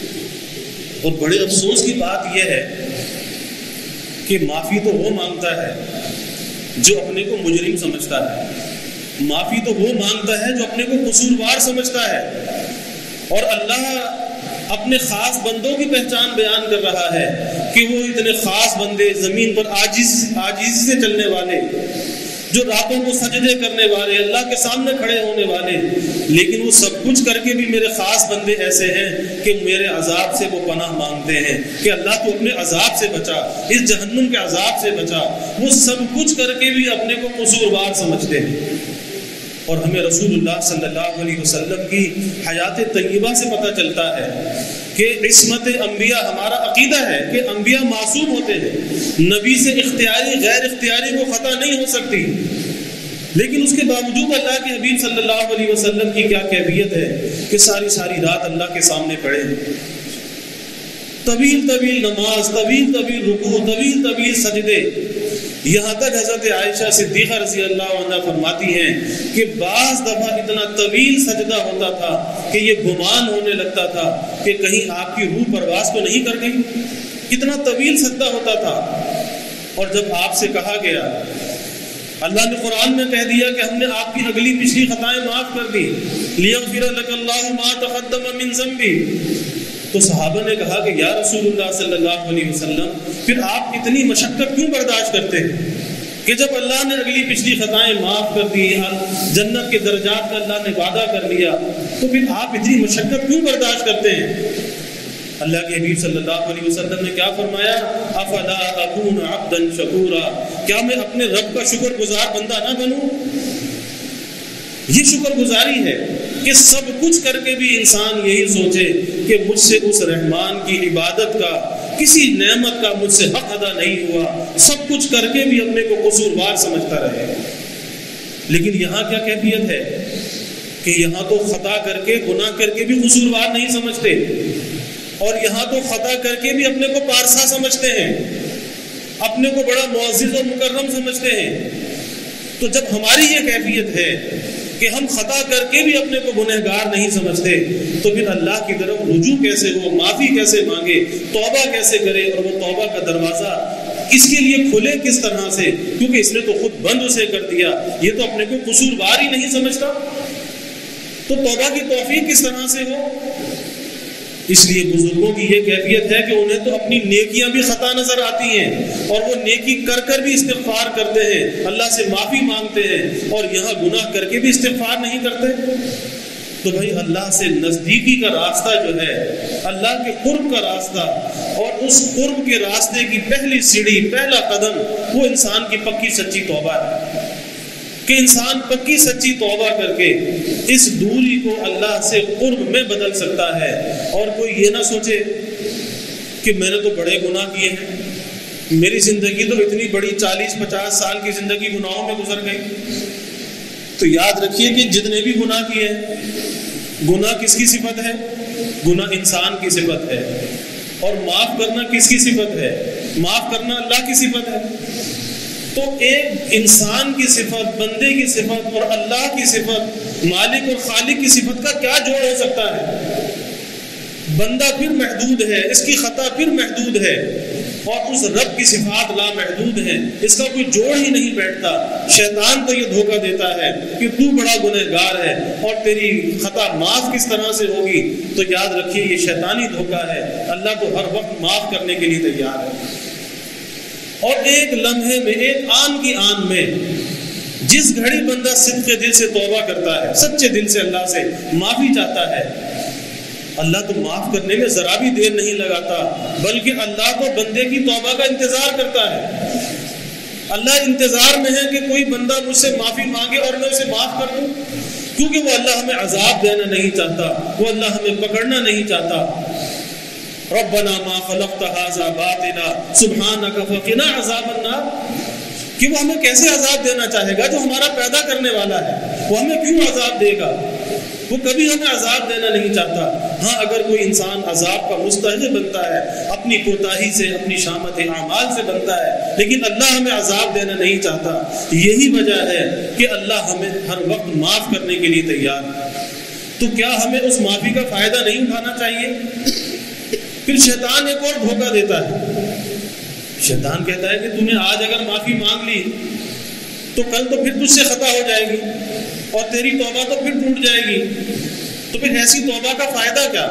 اور بڑے افسوس کی بات یہ ہے کہ معافی تو وہ مانگتا ہے جو اپنے کو مجرم سمجھتا ہے، معافی تو وہ مانگتا ہے جو اپنے کو قصوروار سمجھتا ہے، اور اللہ اپنے خاص بندوں کی پہچان بیان کر رہا ہے کہ وہ اتنے خاص بندے، زمین پر عاجز عاجزی سے چلنے والے، جو راتوں کو سجدے کرنے والے، اللہ کے سامنے کھڑے ہونے والے، لیکن وہ سب کچھ کر کے بھی میرے خاص بندے ایسے ہیں کہ میرے عذاب سے وہ پناہ مانگتے ہیں کہ اللہ تو اپنے عذاب سے بچا، اس جہنم کے عذاب سے بچا۔ وہ سب کچھ کر کے بھی اپنے کو قصوروار سمجھتے ہیں۔ اور ہمیں رسول اللہ صلی اللہ علیہ وسلم کی حیات طیبہ سے پتہ چلتا ہے کہ عصمت انبیاء، ہمارا عقیدہ ہے کہ انبیاء معصوم ہوتے ہیں، نبی سے اختیاری غیر اختیاری کو خطا نہیں ہو سکتی، لیکن اس کے باوجود اللہ کے حبیب صلی اللہ علیہ وسلم کی کیا کیفیت ہے کہ ساری ساری رات اللہ کے سامنے پڑے، طویل طویل نماز، طویل طویل رکوع، طویل طویل سجدے، یہاں تک حضرت عائشہ صدیقہ رضی اللہ عنہ فرماتی ہیں کہ بعض دفعہ اتنا طویل سجدہ ہوتا تھا کہ یہ گمان ہونے لگتا تھا کہ کہیں آپ کی روح پرواز تو نہیں کر گئی، کتنا طویل سجدہ ہوتا تھا۔ اور جب آپ سے کہا گیا، اللہ نے قرآن میں کہہ دیا کہ ہم نے آپ کی اگلی پچھلی خطائیں معاف کر دی، لیغفر لک اللہ ما تقدم من ذنبی، تو صحابہ نے کہا کہ یا رسول اللہ صلی اللہ علیہ وسلم پھر آپ اتنی مشقت کیوں برداشت کرتے ہیں کہ جب اللہ نے اگلی پچھلی خطائیں معاف کر دی، جنت کے درجات کا اللہ نے وعدہ کر لیا، تو پھر آپ اتنی مشقت کیوں برداشت کرتے ہیں؟ اللہ کے حبیب صلی اللہ علیہ وسلم نے کیا فرمایا؟ افلا اکون عبدا شکورا، کیا میں اپنے رب کا شکر گزار بندہ نہ بنوں؟ یہ شکر گزاری ہے کہ سب کچھ کر کے بھی انسان یہی سوچے کہ مجھ سے اس رحمان کی عبادت کا، کسی نعمت کا مجھ سے حق ادا نہیں ہوا، سب کچھ کر کے بھی اپنے کو قصوروار سمجھتا رہے۔ لیکن یہاں کیا کیفیت ہے کہ یہاں تو خطا کر کے، گناہ کر کے بھی قصوروار نہیں سمجھتے، اور یہاں تو خطا کر کے بھی اپنے کو پارسا سمجھتے ہیں، اپنے کو بڑا معزز و مکرم سمجھتے ہیں۔ تو جب ہماری یہ کیفیت ہے کہ ہم خطا کر کے بھی اپنے کو گنہگار نہیں سمجھتے، تو پھر اللہ کی طرف رجوع کیسے ہو، معافی کیسے مانگے، توبہ کیسے کرے، اور وہ توبہ کا دروازہ اس کے لیے کھلے کس طرح سے، کیونکہ اس نے تو خود بند اسے کر دیا، یہ تو اپنے کو قصوروار ہی نہیں سمجھتا، تو توبہ کی توفیق کس طرح سے ہو؟ اس لیے بزرگوں کی یہ کیفیت ہے کہ انہیں تو اپنی نیکیاں بھی خطا نظر آتی ہیں اور وہ نیکی کر کر بھی استغفار کرتے ہیں، اللہ سے معافی مانگتے ہیں، اور یہاں گناہ کر کے بھی استغفار نہیں کرتے۔ تو بھائی اللہ سے نزدیکی کا راستہ جو ہے، اللہ کے قرب کا راستہ، اور اس قرب کے راستے کی پہلی سیڑھی، پہلا قدم وہ انسان کی پکی سچی توبہ ہے کہ انسان پکی سچی توبہ کر کے اس دوری کو اللہ سے قرب میں بدل سکتا ہے۔ اور کوئی یہ نہ سوچے کہ میں نے تو بڑے گناہ کیے ہیں، میری زندگی تو اتنی بڑی چالیس پچاس سال کی زندگی گناہوں میں گزر گئی۔ تو یاد رکھیے کہ جتنے بھی گناہ کیے ہیں، گناہ کس کی صفت ہے؟ گناہ انسان کی صفت ہے، اور معاف کرنا کس کی صفت ہے؟ معاف کرنا اللہ کی صفت ہے۔ تو ایک انسان کی صفت، بندے کی صفت اور اللہ کی صفت، مالک اور خالق کی صفت کا کیا جوڑ ہو سکتا ہے؟ بندہ پھر محدود ہے، اس کی خطا پھر محدود ہے، اور اس رب کی صفات لامحدود ہیں، اس کا کوئی جوڑ ہی نہیں بیٹھتا۔ شیطان تو یہ دھوکہ دیتا ہے کہ تو بڑا گنہگار ہے اور تیری خطا معاف کس طرح سے ہوگی؟ تو یاد رکھیے یہ شیطانی دھوکہ ہے، اللہ کو ہر وقت معاف کرنے کے لیے تیار ہے۔ اور ایک لمحے میں، ایک آن کی آن میں، جس گھڑی بندہ صدق دل سے توبہ کرتا ہے، سچے دل سے اللہ سے معافی چاہتا ہے، اللہ تو معاف کرنے میں ذرا بھی دیر نہیں لگاتا، بلکہ اللہ تو بندے کی توبہ کا انتظار کرتا ہے۔ اللہ انتظار میں ہے کہ کوئی بندہ مجھ سے معافی مانگے اور میں اسے معاف کر دوں، کیونکہ وہ اللہ ہمیں عذاب دینا نہیں چاہتا، وہ اللہ ہمیں پکڑنا نہیں چاہتا۔ ربنا ما خلقت هذا باطلا سبحانك فقنا عذاب النار، کہ وہ ہمیں کیسے عذاب دینا چاہے گا جو ہمارا پیدا کرنے والا ہے؟ وہ ہمیں کیوں عذاب دے گا؟ وہ کبھی ہمیں عذاب دینا نہیں چاہتا۔ ہاں اگر کوئی انسان عذاب کا مستحق بنتا ہے، اپنی کوتاہی سے، اپنی شامت اعمال سے بنتا ہے، لیکن اللہ ہمیں عذاب دینا نہیں چاہتا۔ یہی وجہ ہے کہ اللہ ہمیں ہر وقت معاف کرنے کے لیے تیار ہے۔ تو کیا ہمیں اس معافی کا فائدہ نہیں اٹھانا چاہیے؟ پھر شیطان ایک اور دھوکہ دیتا ہے۔ شیطان کہتا ہے کہ تم نے آج اگر معافی مانگ لی تو کل تو پھر تجھ سے خطا ہو جائے گی اور تیری توبہ تو پھر ٹوٹ جائے گی، تو پھر ایسی توبہ کا فائدہ کیا؟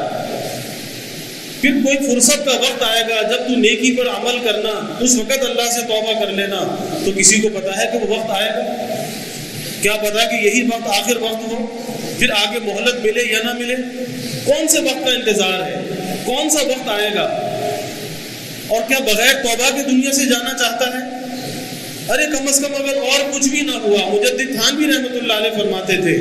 پھر کوئی فرصت کا وقت آئے گا جب تو نیکی پر عمل کرنا، اس وقت اللہ سے توبہ کر لینا۔ تو کسی کو پتا ہے کہ وہ وقت آئے گا؟ کیا پتا کہ یہی وقت آخر وقت ہو، پھر آگے مہلت ملے یا نہ ملے؟ کون سے وقت کا انتظار ہے؟ کون سا وقت آئے گا؟ اور کیا بغیر توبہ کے دنیا سے جانا چاہتا ہے؟ ارے کم از کم اگر اور کچھ بھی نہ ہوا، مجدد تھانوی رحمۃ اللہ علیہ فرماتے تھے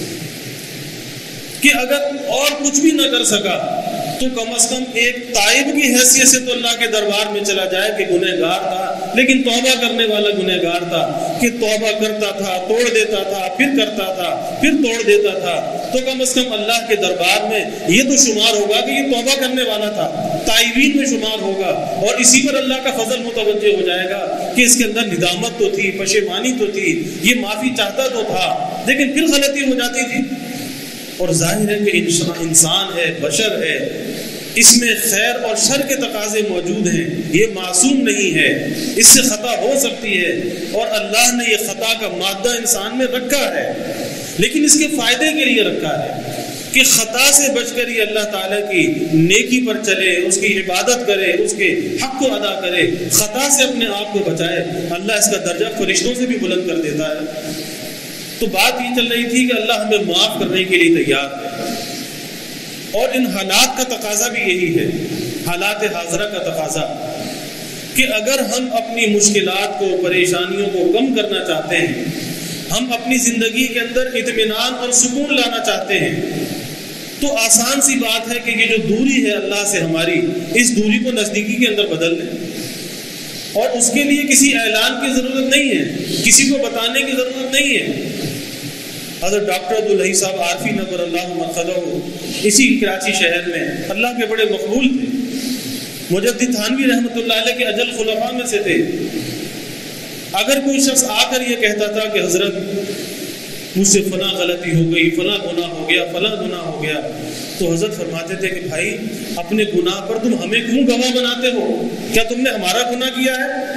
کہ اگر اور کچھ بھی نہ کر سکا تو کم از کم ایک تائب کی حیثیت سے تو اللہ کے دربار میں چلا جائے کہ گنہگار تھا لیکن توبہ کرنے والا گنہگار تھا، کہ توبہ کرتا تھا، توڑ دیتا تھا، پھر کرتا تھا، پھر توڑ دیتا تھا، تو کم از کم اللہ کے دربار میں یہ تو شمار ہوگا کہ یہ توبہ کرنے والا تھا، تائبین میں شمار ہوگا، اور اسی پر اللہ کا فضل متوجہ ہو جائے گا کہ اس کے اندر ندامت تو تھی، پشیمانی تو تھی، یہ معافی چاہتا تو تھا لیکن پھر غلطی ہو جاتی تھی۔ اور ظاہر ہے کہ انسان ہے، بشر ہے، اس میں خیر اور شر کے تقاضے موجود ہیں، یہ معصوم نہیں ہے، اس سے خطا ہو سکتی ہے، اور اللہ نے یہ خطا کا مادہ انسان میں رکھا ہے، لیکن اس کے فائدے کے لیے رکھا ہے کہ خطا سے بچ کر یہ اللہ تعالیٰ کی نیکی پر چلے، اس کی عبادت کرے، اس کے حق کو ادا کرے، خطا سے اپنے آپ کو بچائے۔ اللہ اس کا درجہ فرشتوں سے بھی بلند کر دیتا ہے۔ تو بات یہ چل رہی تھی کہ اللہ ہمیں معاف کرنے کے لیے تیار ہے، اور ان حالات کا تقاضا بھی یہی ہے، حالات حاضرہ کا تقاضا، کہ اگر ہم اپنی مشکلات کو، پریشانیوں کو کم کرنا چاہتے ہیں، ہم اپنی زندگی کے اندر اطمینان اور سکون لانا چاہتے ہیں، تو آسان سی بات ہے کہ یہ جو دوری ہے اللہ سے ہماری، اس دوری کو نزدیکی کے اندر بدل لیں، اور اس کے لیے کسی اعلان کی ضرورت نہیں ہے، کسی کو بتانے کی ضرورت نہیں ہے۔ حضرت ڈاکٹر عبدالحی صاحب عارفی نبر اللہ مرقدہ اسی کراچی شہر میں اللہ کے بڑے مقبول تھے، مجدد تھانوی رحمۃ اللہ علیہ کے اجل خلفاء میں سے تھے۔ اگر کوئی شخص آ کر یہ کہتا تھا کہ حضرت مجھ سے فلاں غلطی ہو گئی، فلاں گناہ ہو گیا، فلاں گناہ ہو گیا، تو حضرت فرماتے تھے کہ بھائی اپنے گناہ پر تم ہمیں کیوں گواہ بناتے ہو؟ کیا تم نے ہمارا گناہ کیا ہے؟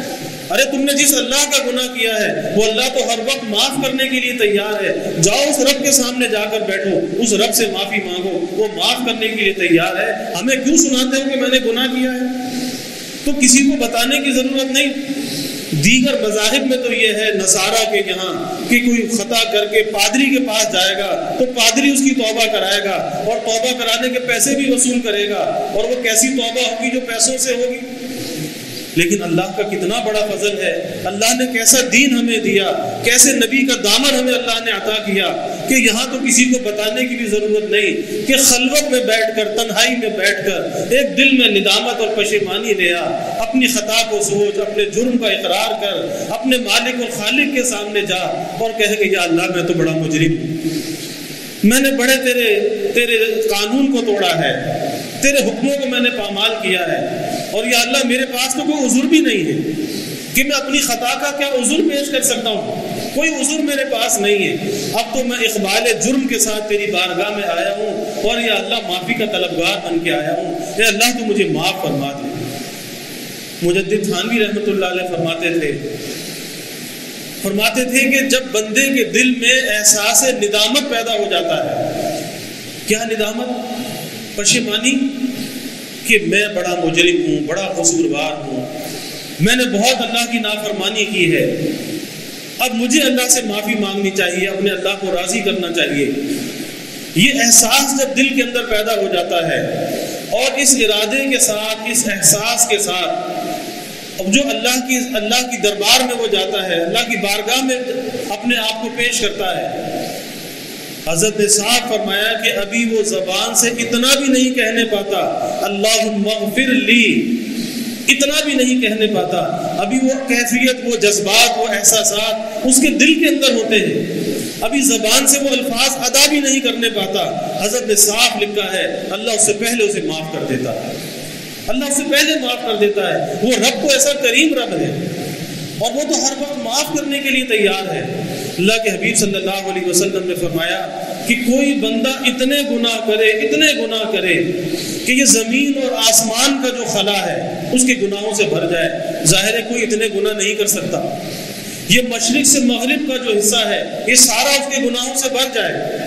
ارے تم نے جس اللہ کا گناہ کیا ہے وہ اللہ تو ہر وقت معاف کرنے کے لیے تیار ہے، جاؤ اس رب کے سامنے جا کر بیٹھو، اس رب سے معافی مانگو، وہ معاف کرنے کے لیے تیار ہے، ہمیں کیوں سناتے ہو کہ میں نے گناہ کیا ہے؟ تو کسی کو بتانے کی ضرورت نہیں۔ دیگر مذاہب میں تو یہ ہے نصارہ کے یہاں کہ کوئی خطا کر کے پادری کے پاس جائے گا تو پادری اس کی توبہ کرائے گا اور توبہ کرانے کے پیسے بھی وصول کرے گا، اور وہ کیسی توبہ ہوگی جو پیسوں سے ہوگی۔ لیکن اللہ کا کتنا بڑا فضل ہے، اللہ نے کیسا دین ہمیں دیا، کیسے نبی کا دامن ہمیں اللہ نے عطا کیا کہ یہاں تو کسی کو بتانے کی بھی ضرورت نہیں کہ خلوت میں بیٹھ کر، تنہائی میں بیٹھ کر ایک دل میں ندامت اور پشیمانی لے آ، اپنی خطا کو سوچ، اپنے جرم کا اقرار کر، اپنے مالک اور خالق کے سامنے جا اور کہے کہ یا اللہ میں تو بڑا مجرم ہوں، میں نے بڑے تیرے تیرے قانون کو توڑا ہے، تیرے حکموں کو میں نے پامال کیا ہے، اور یا اللہ میرے پاس تو کوئی عذر بھی نہیں ہے کہ میں اپنی خطا کا کیا عذر پیش کر سکتا ہوں، کوئی عذر میرے پاس نہیں ہے، اب تو میں اقبال جرم کے ساتھ تیری بارگاہ میں آیا ہوں اور یا اللہ معافی کا طلبگار بن کے آیا ہوں، اے اللہ تو مجھے معاف فرما دے۔ مجدد تھانوی رحمۃ اللہ علیہ فرماتے تھے فرماتے تھے کہ جب بندے کے دل میں احساس ندامت پیدا ہو جاتا ہے، کیا ندامت؟ پشیمانی کہ میں بڑا مجرم ہوں، بڑا قصوروار ہوں، میں نے بہت اللہ کی نافرمانی کی ہے، اب مجھے اللہ سے معافی مانگنی چاہیے، اپنے اللہ کو راضی کرنا چاہیے۔ یہ احساس جب دل کے اندر پیدا ہو جاتا ہے اور اس ارادے کے ساتھ، اس احساس کے ساتھ اب جو اللہ کی اللہ کی دربار میں وہ جاتا ہے، اللہ کی بارگاہ میں اپنے آپ کو پیش کرتا ہے، حضرت نے صاحب فرمایا کہ ابھی وہ زبان سے اتنا بھی نہیں کہنے پاتا اللہم اغفر لی، اتنا بھی نہیں کہنے پاتا، ابھی وہ کیفیت، وہ جذبات، وہ احساسات اس کے دل کے اندر ہوتے ہیں، ابھی زبان سے وہ الفاظ ادا بھی نہیں کرنے پاتا۔ حضرت نے صاف لکھا ہے اللہ اس سے پہلے اسے معاف کر دیتا ہے، اللہ اس سے پہلے معاف کر دیتا ہے۔ وہ رب تو ایسا کریم رب ہے اور وہ تو ہر وقت معاف کرنے کے لیے تیار ہے۔ اللہ کے حبیب صلی اللہ علیہ وسلم نے فرمایا کہ کوئی بندہ اتنے گناہ کرے، اتنے گناہ کرے کہ یہ زمین اور آسمان کا جو خلا ہے اس کے گناہوں سے بھر جائے۔ ظاہر ہے کوئی اتنے گناہ نہیں کر سکتا، یہ مشرق سے مغرب کا جو حصہ ہے یہ سارا اس کے گناہوں سے بھر جائے۔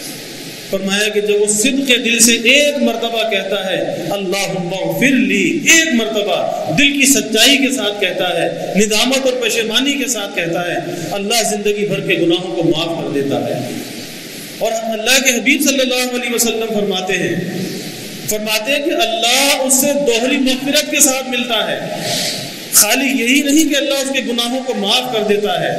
فرمایا کہ جب وہ صدق کے دل سے ایک مرتبہ کہتا ہے اللہم اغفر لی، ایک مرتبہ دل کی سچائی کے ساتھ کہتا ہے، ندامت اور پشیمانی کے ساتھ کہتا ہے، اللہ زندگی بھر کے گناہوں کو معاف کر دیتا ہے۔ اور اللہ کے حبیب صلی اللہ علیہ وسلم فرماتے ہیں فرماتے ہیں کہ اللہ اس سے دوہری مغفرت کے ساتھ ملتا ہے۔ خالی یہی نہیں کہ اللہ اس کے گناہوں کو معاف کر دیتا ہے،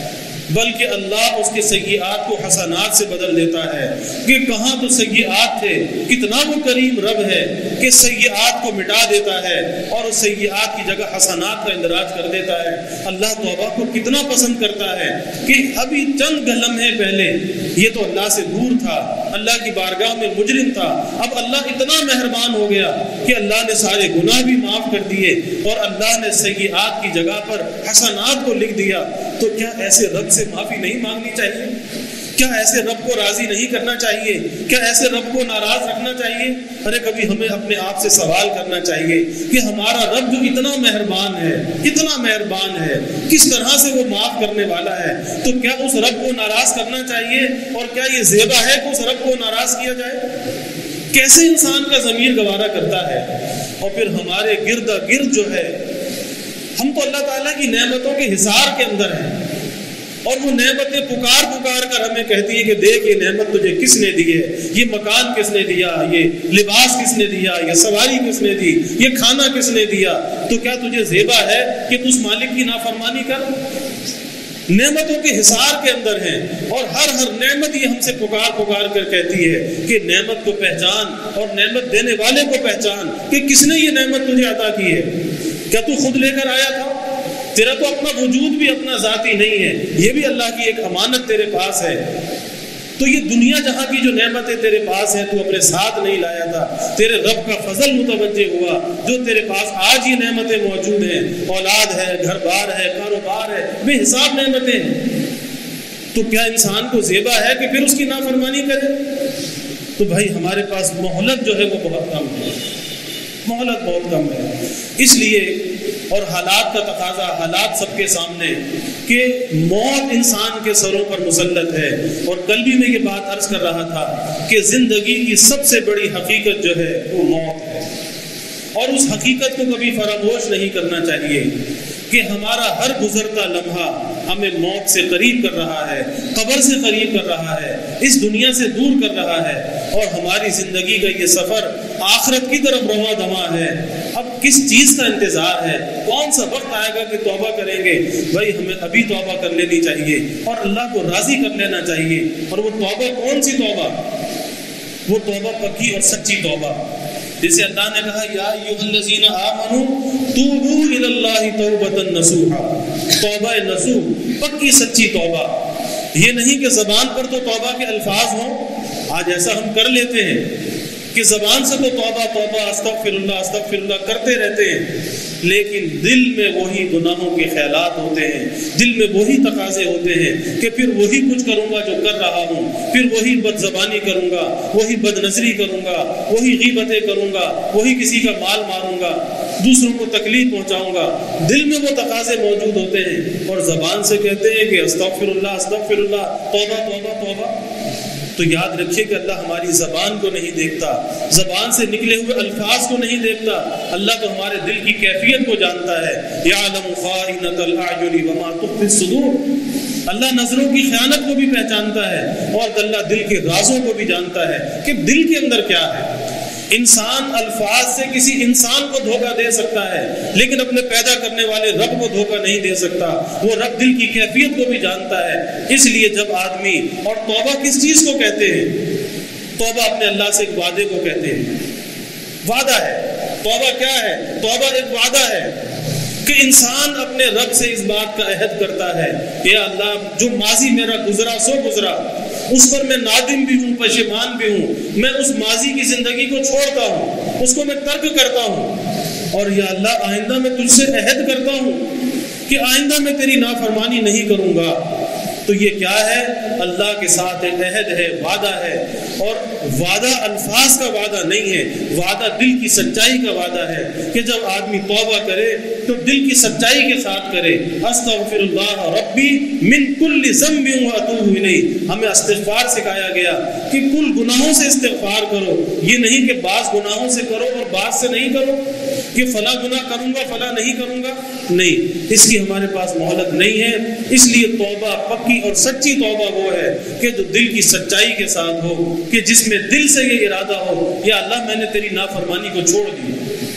بلکہ اللہ اس کے سیئات کو حسنات سے بدل دیتا ہے کہ کہاں تو سیئات تھے، کتنا وہ کریم رب ہے کہ سیئات کو مٹا دیتا ہے اور اس سیئات کی جگہ حسنات کا اندراج کر دیتا ہے۔ اللہ توبہ کو کتنا پسند کرتا ہے کہ ابھی چند لمحے پہلے یہ تو اللہ سے دور تھا، اللہ کی بارگاہ میں مجرم تھا، اب اللہ اتنا مہربان ہو گیا کہ اللہ نے سارے گناہ بھی معاف کر دیے اور اللہ نے سیئات کی جگہ پر حسنات کو لکھ دیا۔ تو کیا ایسے رب سے معافی نہیں مانگنی چاہیے؟ کیا ایسے رب کو راضی نہیں کرنا چاہیے؟ کیا ایسے رب کو ناراض رکھنا چاہیے؟ ارے کبھی ہمیں اپنے آپ سے سوال کرنا چاہیے کہ ہمارا رب جو اتنا مہربان ہے، اتنا مہربان ہے، کس طرح سے وہ معاف کرنے والا ہے، تو کیا اس رب کو ناراض کرنا چاہیے؟ اور کیا یہ زیبا ہے کہ اس رب کو ناراض کیا جائے؟ کیسے انسان کا ضمیر گوارا کرتا ہے؟ اور پھر ہمارے گرد گرد جو ہے، ہم تو اللہ تعالیٰ کی نعمتوں کے حصار کے اندر ہیں اور وہ نعمتیں پکار پکار کر ہمیں کہتی ہے کہ دیکھ یہ نعمت تجھے کس نے دی ہے، یہ مکان کس نے دیا، یہ لباس کس نے دیا، یہ سواری کس نے دی، یہ کھانا کس نے دیا، تو کیا تجھے زیبا ہے کہ تو اس مالک کی نافرمانی کر؟ نعمتوں کے حصار کے اندر ہیں اور ہر ہر نعمت یہ ہم سے پکار پکار کر کہتی ہے کہ نعمت کو پہچان اور نعمت دینے والے کو پہچان کہ کس نے یہ نعمت تجھے عطا کی ہے۔ کیا تو خود لے کر آیا تھا؟ تیرا تو اپنا وجود بھی اپنا ذاتی نہیں ہے، یہ بھی اللہ کی ایک امانت تیرے پاس ہے۔ تو یہ دنیا جہاں کی جو نعمتیں تیرے پاس ہیں تو اپنے ساتھ نہیں لایا تھا، تیرے رب کا فضل متوجہ ہوا جو تیرے پاس آج یہ نعمتیں موجود ہیں، اولاد ہے، گھر بار ہے، کاروبار ہے، بے حساب نعمتیں ہیں۔ تو کیا انسان کو زیبا ہے کہ پھر اس کی نافرمانی کرے؟ تو بھائی ہمارے پاس مہلت جو ہے وہ بہت کم ہے، مہلت بہت کم ہے. اس لیے اور حالات کا تقاضا، حالات سب کے سامنے کہ موت انسان کے سروں پر مسلط ہے. اور کل بھی میں یہ بات عرض کر رہا تھا کہ زندگی کی سب سے بڑی حقیقت جو ہے وہ موت ہے، اور اس حقیقت کو کبھی فراموش نہیں کرنا چاہیے کہ ہمارا ہر گزرتا لمحہ ہمیں موت سے قریب کر رہا ہے، قبر سے قریب کر رہا ہے، اس دنیا سے دور کر رہا ہے، اور ہماری زندگی کا یہ سفر آخرت کی طرف رواں دواں ہے. اب کس چیز کا انتظار ہے؟ کون سا وقت آئے گا کہ توبہ کریں گے؟ بھائی ہمیں ابھی توبہ کر لینی چاہیے اور اللہ کو راضی کر لینا چاہیے. اور وہ توبہ کون سی توبہ؟ وہ توبہ پکی اور سچی توبہ، جسے اللہ نے کہا یا ایھا الذین آمنوا توبوا الی اللہ توبۃ نصوحا. توبہ نصوح، پکی سچی توبہ. یہ نہیں کہ زبان پر تو توبہ کے الفاظ ہوں، آج ایسا ہم کر لیتے ہیں کہ زبان سے تو توبہ توبہ استغفر اللہ استغفر اللہ کرتے رہتے ہیں، لیکن دل میں وہی گناہوں کے خیالات ہوتے ہیں، دل میں وہی تقاضے ہوتے ہیں کہ پھر وہی کچھ کروں گا جو کر رہا ہوں، پھر وہی بد زبانی کروں گا، وہی بد نظری کروں گا، وہی غیبتیں کروں گا، وہی کسی کا مال ماروں گا، دوسروں کو تکلیف پہنچاؤں گا. دل میں وہ تقاضے موجود ہوتے ہیں اور زبان سے کہتے ہیں کہ استغفر اللہ استغفر اللہ توبہ توبہ توبہ. تو یاد رکھیے کہ اللہ ہماری زبان کو نہیں دیکھتا، زبان سے نکلے ہوئے الفاظ کو نہیں دیکھتا. اللہ تو ہمارے دل کی کیفیت کو جانتا ہے. یعلم خائنۃ الاعین وما تخفی الصدور. اللہ نظروں کی خیانت کو بھی پہچانتا ہے اور اللہ دل کے رازوں کو بھی جانتا ہے کہ دل کے اندر کیا ہے. انسان الفاظ سے کسی انسان کو دھوکہ دے سکتا ہے، لیکن اپنے پیدا کرنے والے رب کو دھوکہ نہیں دے سکتا. وہ رب دل کی کیفیت کو بھی جانتا ہے. اس لیے جب آدمی، اور توبہ کس چیز کو کہتے ہیں؟ توبہ اپنے اللہ سے ایک وعدے کو کہتے ہیں. وعدہ ہے. توبہ کیا ہے؟ توبہ ایک وعدہ ہے کہ انسان اپنے رب سے اس بات کا عہد کرتا ہے کہ یا اللہ جو ماضی میرا گزرا سو گزرا، اس پر میں نادم بھی ہوں، پشیمان بھی ہوں. میں اس ماضی کی زندگی کو چھوڑتا ہوں، اس کو میں ترک کرتا ہوں، اور یا اللہ آئندہ میں تجھ سے عہد کرتا ہوں کہ آئندہ میں تیری نافرمانی نہیں کروں گا. تو یہ کیا ہے؟ اللہ کے ساتھ ایک عہد ہے، وعدہ ہے. اور وعدہ الفاظ کا وعدہ نہیں ہے، وعدہ دل کی سچائی کا وعدہ ہے کہ جب آدمی توبہ کرے تو دل کی سچائی کے ساتھ کرے. استغفر اللہ ربی من کل ذنب واتوب الیہ. ہمیں استغفار سکھایا گیا کہ کل گناہوں سے استغفار کرو. یہ نہیں کہ بعض گناہوں سے کرو اور بعض سے نہیں کرو، کہ فلاں گناہ کروں گا فلاں نہیں کروں گا. نہیں، اس کی ہمارے پاس مہلت نہیں ہے. اس لیے توبہ پکی اور سچی توبہ وہ ہے کہ جو دل کی سچائی کے ساتھ ہو، کہ جس میں دل سے یہ ارادہ ہو یا اللہ میں نے تیری نافرمانی کو چھوڑ دی.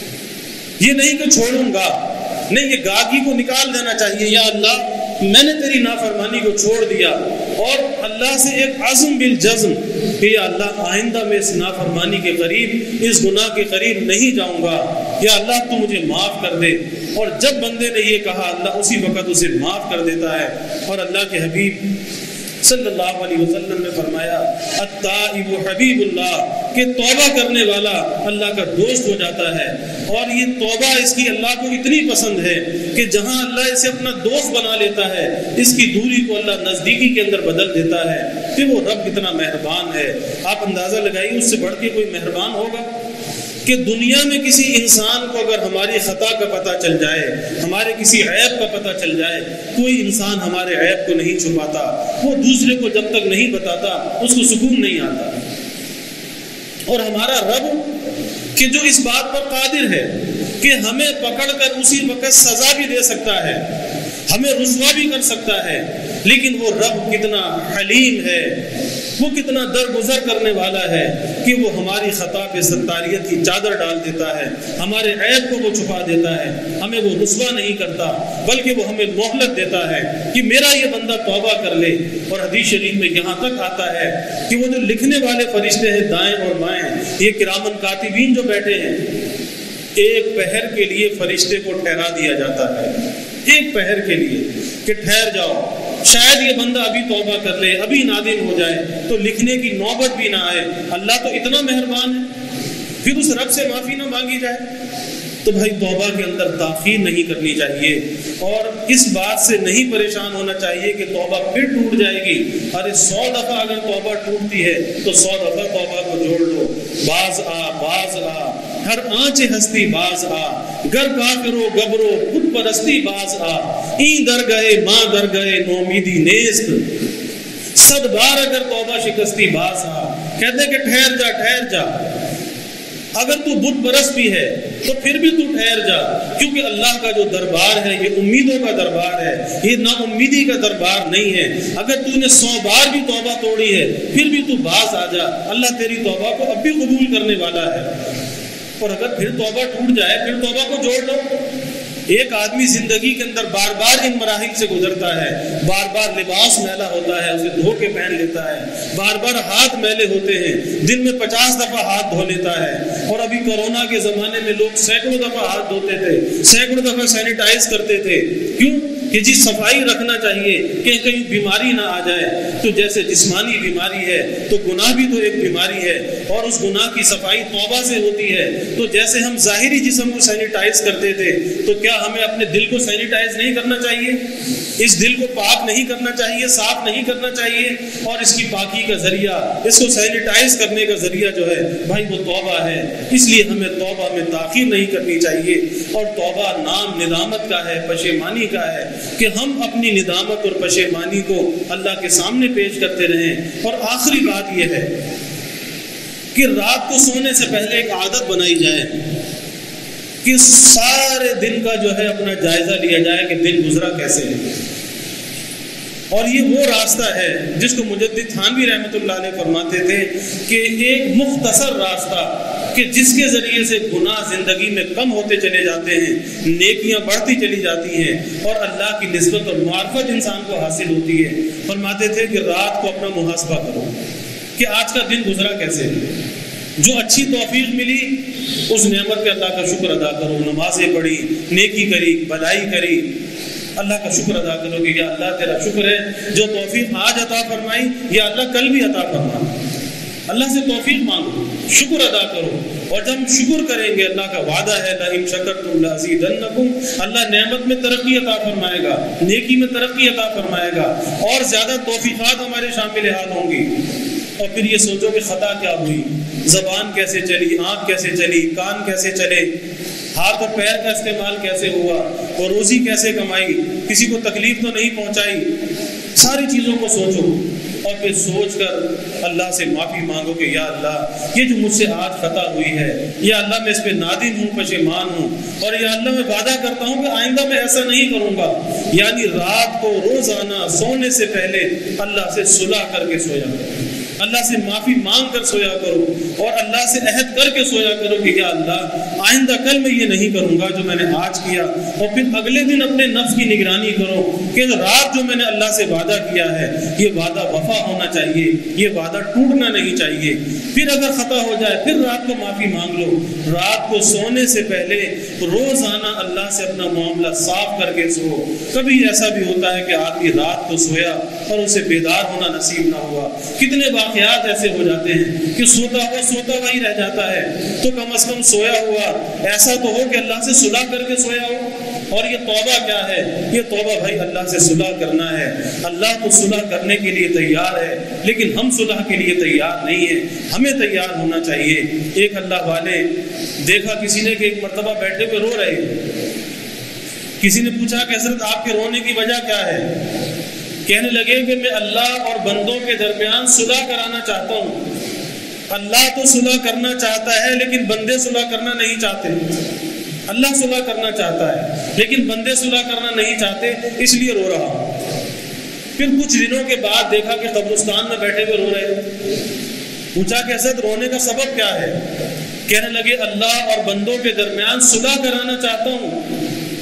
یہ نہیں کہ چھوڑوں گا، نہیں، یہ گاگی کو نکال دینا چاہیے. یا اللہ میں نے تیری نافرمانی کو چھوڑ دیا، اور اللہ سے ایک عزم بالجزم کہ یا اللہ آئندہ میں اس نافرمانی کے قریب، اس گناہ کے قریب نہیں جاؤں گا. یا اللہ تو مجھے معاف کر دے. اور جب بندے نے یہ کہا اللہ اسی وقت اسے معاف کر دیتا ہے. اور اللہ کے حبیب صلی اللہ علیہ وسلم نے فرمایا التائب حبیب اللہ، کہ توبہ کرنے والا اللہ کا دوست ہو جاتا ہے. اور یہ توبہ اس کی اللہ کو اتنی پسند ہے کہ جہاں اللہ اسے اپنا دوست بنا لیتا ہے، اس کی دوری کو اللہ نزدیکی کے اندر بدل دیتا ہے. کہ وہ رب کتنا مہربان ہے. آپ اندازہ لگائیے اس سے بڑھ کے کوئی مہربان ہوگا کہ دنیا میں کسی انسان کو اگر ہماری خطا کا پتہ چل جائے، ہمارے کسی عیب کا پتہ چل جائے، کوئی انسان ہمارے عیب کو نہیں چھپاتا. وہ دوسرے کو جب تک نہیں بتاتا اس کو سکون نہیں آتا. اور ہمارا رب کہ جو اس بات پر قادر ہے کہ ہمیں پکڑ کر اسی وقت سزا بھی دے سکتا ہے، ہمیں رسوا بھی کر سکتا ہے، لیکن وہ رب کتنا حلیم ہے، وہ کتنا درگزر کرنے والا ہے کہ وہ ہماری خطا پہ ستاریت کی چادر ڈال دیتا ہے، ہمارے عیب کو وہ چھپا دیتا ہے، ہمیں وہ رسوا نہیں کرتا، بلکہ وہ ہمیں مہلت دیتا ہے کہ میرا یہ بندہ توبہ کر لے. اور حدیث شریف میں یہاں تک آتا ہے کہ وہ جو لکھنے والے فرشتے ہیں دائیں اور بائیں، یہ کرامن کاتبین جو بیٹھے ہیں، ایک پہر کے لیے فرشتے کو ٹھہرا دیا جاتا ہے. ایک پہر کے لیے کہ ٹھہر جاؤ، شاید یہ بندہ ابھی توبہ کر لے، ابھی نادم ہو جائے تو لکھنے کی نوبت بھی نہ آئے. اللہ تو اتنا مہربان ہے، پھر اس رب سے معافی نہ مانگی جائے. تو بھائی توبہ کے اندر تاخیر نہیں کرنی چاہیے، اور اس بات سے نہیں پریشان ہونا چاہیے کہ توبہ پھر ٹوٹ جائے گی. ارے سو دفعہ اگر توبہ ٹوٹتی ہے تو سو دفعہ توبہ کو جوڑ لو. باز آ باز آ ہر آنچ ہستی باز آ، گر کافرو گبرو خود پرستی باز آ، این در گئے ماں در گئے نومیدی نیست، صد بار اگر توبہ شکستی باز آ۔ کہتے کہ ٹھہر جا ٹھہر جا، اگر تو بت پرست بھی ہے تو پھر بھی تو ٹھہر جا، کیونکہ اللہ کا جو دربار ہے یہ امیدوں کا دربار ہے، یہ نا امیدی کا دربار نہیں ہے۔ اگر تو نے سو بار بھی توبہ توڑی ہے پھر بھی تو باز آ جا، اللہ تیری توبہ کو اب بھی قبول کرنے والا ہے۔ اور اگر پھر توبہ ٹوٹ جائے پھر توبہ کو جوڑ لو۔ ایک آدمی زندگی کے اندر بار بار ان مراحل سے گزرتا ہے، بار بار لباس میلا ہوتا ہے، اسے دھو کے پہن لیتا ہے، بار بار ہاتھ میلے ہوتے ہیں، دن میں پچاس دفعہ ہاتھ دھو لیتا ہے۔ اور ابھی کورونا کے زمانے میں لوگ سینکڑوں دفعہ ہاتھ دھوتے تھے، سینکڑوں دفعہ سینیٹائز کرتے تھے، کیوں کہ جی صفائی رکھنا چاہیے کہ کہیں بیماری نہ آ جائے۔ تو جیسے جسمانی بیماری ہے تو گناہ بھی تو ایک بیماری ہے، اور اس گناہ کی صفائی توبہ سے ہوتی ہے۔ تو جیسے ہم ظاہری جسم کو سینیٹائز کرتے تھے تو کیا ہمیں اپنے دل کو سینیٹائز نہیں کرنا چاہیے؟ اس دل کو پاک نہیں کرنا چاہیے، صاف نہیں کرنا چاہیے؟ اور اس کی پاکی کا ذریعہ، اس کو سینیٹائز کرنے کا ذریعہ جو ہے بھائی وہ توبہ ہے۔ اس لیے ہمیں توبہ میں تاخیر نہیں کرنی چاہیے، اور توبہ نام ندامت کا ہے، پشیمانی کا ہے، کہ ہم اپنی ندامت اور پشیمانی کو اللہ کے سامنے پیش کرتے رہیں۔ اور آخری بات یہ ہے کہ رات کو سونے سے پہلے ایک عادت بنائی جائے کہ سارے دن کا جو ہے اپنا جائزہ لیا جائے کہ دن گزرا کیسے ہے۔ اور یہ وہ راستہ ہے جس کو مجدد تھانوی رحمۃ اللہ علیہ فرماتے تھے کہ ایک مختصر راستہ کہ جس کے ذریعے سے گناہ زندگی میں کم ہوتے چلے جاتے ہیں، نیکیاں بڑھتی چلی جاتی ہیں، اور اللہ کی نسبت اور معرفت انسان کو حاصل ہوتی ہے۔ فرماتے تھے کہ رات کو اپنا محاسبہ کرو کہ آج کا دن گزرا کیسے ہے۔ جو اچھی توفیق ملی اس نعمت پہ اللہ کا شکر ادا کرو، نمازیں پڑھی، نیکی کری، بھلائی کری، اللہ کا شکر ادا کرو کہ یا اللہ تیرا شکر ہے جو توفیق آج عطا فرمائی، یا اللہ کل بھی عطا فرما۔ اللہ سے توفیق مانگو، شکر ادا کرو، اور جب ہم شکر کریں گے اللہ کا وعدہ ہے لئن شکرتم لازیدنکم، اللہ نعمت میں ترقی عطا فرمائے گا، نیکی میں ترقی عطا فرمائے گا، اور زیادہ توفیقات ہمارے شامل حال ہوں گی۔ اور پھر یہ سوچو کہ خطا کیا ہوئی، زبان کیسے چلی، آنکھ کیسے چلی، کان کیسے چلے، ہاتھ اور پیر کا استعمال کیسے ہوا، اور روزی کیسے کمائی، کسی کو تکلیف تو نہیں پہنچائی۔ ساری چیزوں کو سوچو، اور پھر سوچ کر اللہ سے معافی مانگو کہ یا اللہ یہ جو مجھ سے آج خطا ہوئی ہے، یا اللہ میں اس پہ نادم ہوں، پشیمان ہوں، اور یا اللہ میں وعدہ کرتا ہوں کہ آئندہ میں ایسا نہیں کروں گا۔ یعنی رات کو روزانہ سونے سے پہلے اللہ سے صلح کر کے سویا کرو، اللہ سے معافی مانگ کر سویا کرو، اور اللہ سے عہد کر کے سویا کرو کہ یا اللہ آئندہ کل میں یہ نہیں کروں گا جو میں نے آج کیا۔ اور پھر اگلے دن اپنے نفس کی نگرانی کرو کہ رات جو میں نے اللہ سے وعدہ کیا ہے یہ وعدہ وفا ہونا چاہیے، یہ وعدہ ٹوٹنا نہیں چاہیے۔ پھر اگر خطا ہو جائے پھر رات کو معافی مانگ لو۔ رات کو سونے سے پہلے روزانہ اللہ سے اپنا معاملہ صاف کر کے سو۔ کبھی ایسا بھی ہوتا ہے کہ آدمی رات کو سویا اور اسے بیدار ہونا نصیب نہ ہوا۔ کتنے واقعات ایسے ہو جاتے ہیں کہ سوتا ہوا سوتا ہوا ہی رہ جاتا ہے، تو کم از کم سویا ہوا ایسا تو ہو کہ اللہ سے صلح کر کے سویا ہو۔ اور یہ توبہ کیا ہے؟ یہ توبہ بھائی اللہ سے صلح کرنا ہے۔ اللہ تو صلح کرنے کے لیے تیار ہے، لیکن ہم صلح کے لیے تیار نہیں ہیں، ہمیں تیار ہونا چاہیے۔ ایک اللہ والے دیکھا کسی نے کہ ایک مرتبہ بیٹھے ہوئے رو رہے، کسی نے پوچھا کہ حضرت آپ کے رونے کی وجہ کیا ہے؟ کہنے لگے کہ میں اللہ اور بندوں کے درمیان صلح کرانا چاہتا ہوں۔ اللہ تو صلح کرنا چاہتا ہے لیکن بندے صلح کرنا نہیں چاہتے۔ اللہ صلح کرنا چاہتا ہے لیکن بندے صلح کرنا نہیں چاہتے، اس لیے رو رہا۔ پھر کچھ دنوں کے بعد دیکھا کہ قبرستان میں بیٹھے ہوئے رو رہے، پوچھا کہ حضرت رونے کا سبب کیا ہے؟ کہنے لگے اللہ اور بندوں کے درمیان صلح کرانا چاہتا ہوں،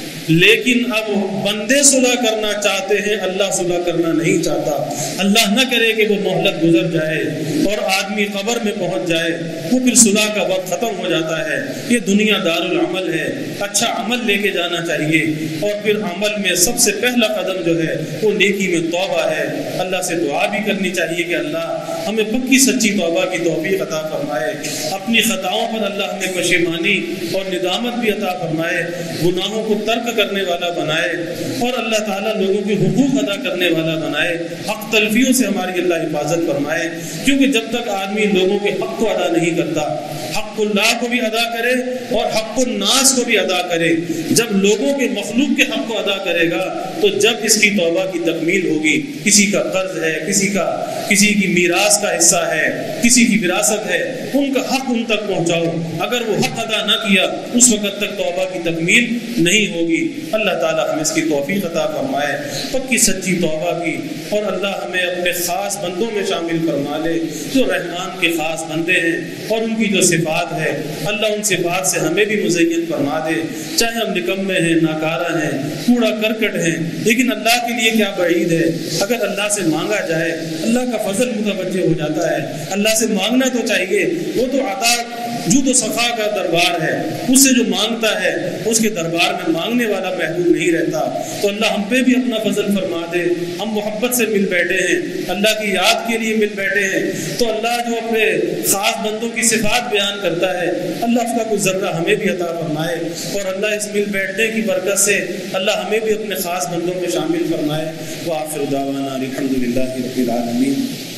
لیکن اب بندے صلح کرنا چاہتے ہیں، اللہ صلح کرنا نہیں چاہتا۔ اللہ نہ کرے کہ وہ مہلت گزر جائے اور آدمی قبر میں پہنچ جائے، وہ پھر صلح کا وقت ختم ہو جاتا ہے۔ یہ دنیا دار العمل ہے، اچھا عمل لے کے جانا چاہیے، اور پھر عمل میں سب سے پہلا قدم جو ہے وہ نیکی میں توبہ ہے۔ اللہ سے دعا بھی کرنی چاہیے کہ اللہ ہمیں پکی سچی توبہ کی توفیق عطا فرمائے، اپنی خطاؤں پر اللہ ہمیں پشیمانی اور ندامت بھی عطا فرمائے، گناہوں کو ترک کرنے والا بنائے اور اللہ تعالیٰ لوگوں کے حقوق ادا کرنے والا بنائے، حق تلفیوں سے ہماری اللہ حفاظت فرمائے، کیونکہ جب تک آدمی لوگوں کے حق کو ادا نہیں کرتا، حق اللہ کو بھی ادا کرے اور حق الناس کو بھی ادا کرے، جب لوگوں کے مخلوق کے حق کو ادا کرے گا تو جب اس کی توبہ کی تکمیل ہوگی، کسی کا قرض ہے، کسی کا کسی کی میراث کا حصہ ہے، کسی کی وراثت ہے، ان کا حق ان تک پہنچاؤ، اگر وہ حق ادا نہ کیا اس وقت تک توبہ کی تکمیل نہیں ہوگی۔ اللہ تعالیٰ ہمیں اس کی توفیق عطا فرمائے، پکی سچی توبہ کی، اور اللہ ہمیں اپنے خاص بندوں میں شامل فرما لے جو رحمان کے خاص بندے ہیں، اور ان کی جو صفات ہے اللہ ان صفات سے ہمیں بھی مزین فرما دے، چاہے ہم نکمے ہیں، ناکارہ ہیں، کوڑا کرکٹ ہیں، لیکن اللہ کے لیے کیا بعید ہے، اگر اللہ سے مانگا جائے اللہ کا فضل متوجہ ہو جاتا ہے۔ اللہ سے مانگنا تو چاہیے، وہ تو عطا جود و صفا کا دربار ہے، اس سے جو مانگتا ہے اس کے دربار میں مانگنے والا محدود نہیں رہتا۔ تو اللہ ہم پہ بھی اپنا فضل فرما دے، ہم محبت سے مل بیٹھے ہیں، اللہ کی یاد کے لیے مل بیٹھے ہیں، تو اللہ جو اپنے خاص بندوں کی صفات بیان کرتا ہے اللہ اس کا کوئی ذرہ ہمیں بھی عطا فرمائے، اور اللہ اس مل بیٹھنے کی برکت سے اللہ ہمیں بھی اپنے خاص بندوں میں شامل فرمائے۔ وآخر دعوانا الحمد للہ رب العالمین۔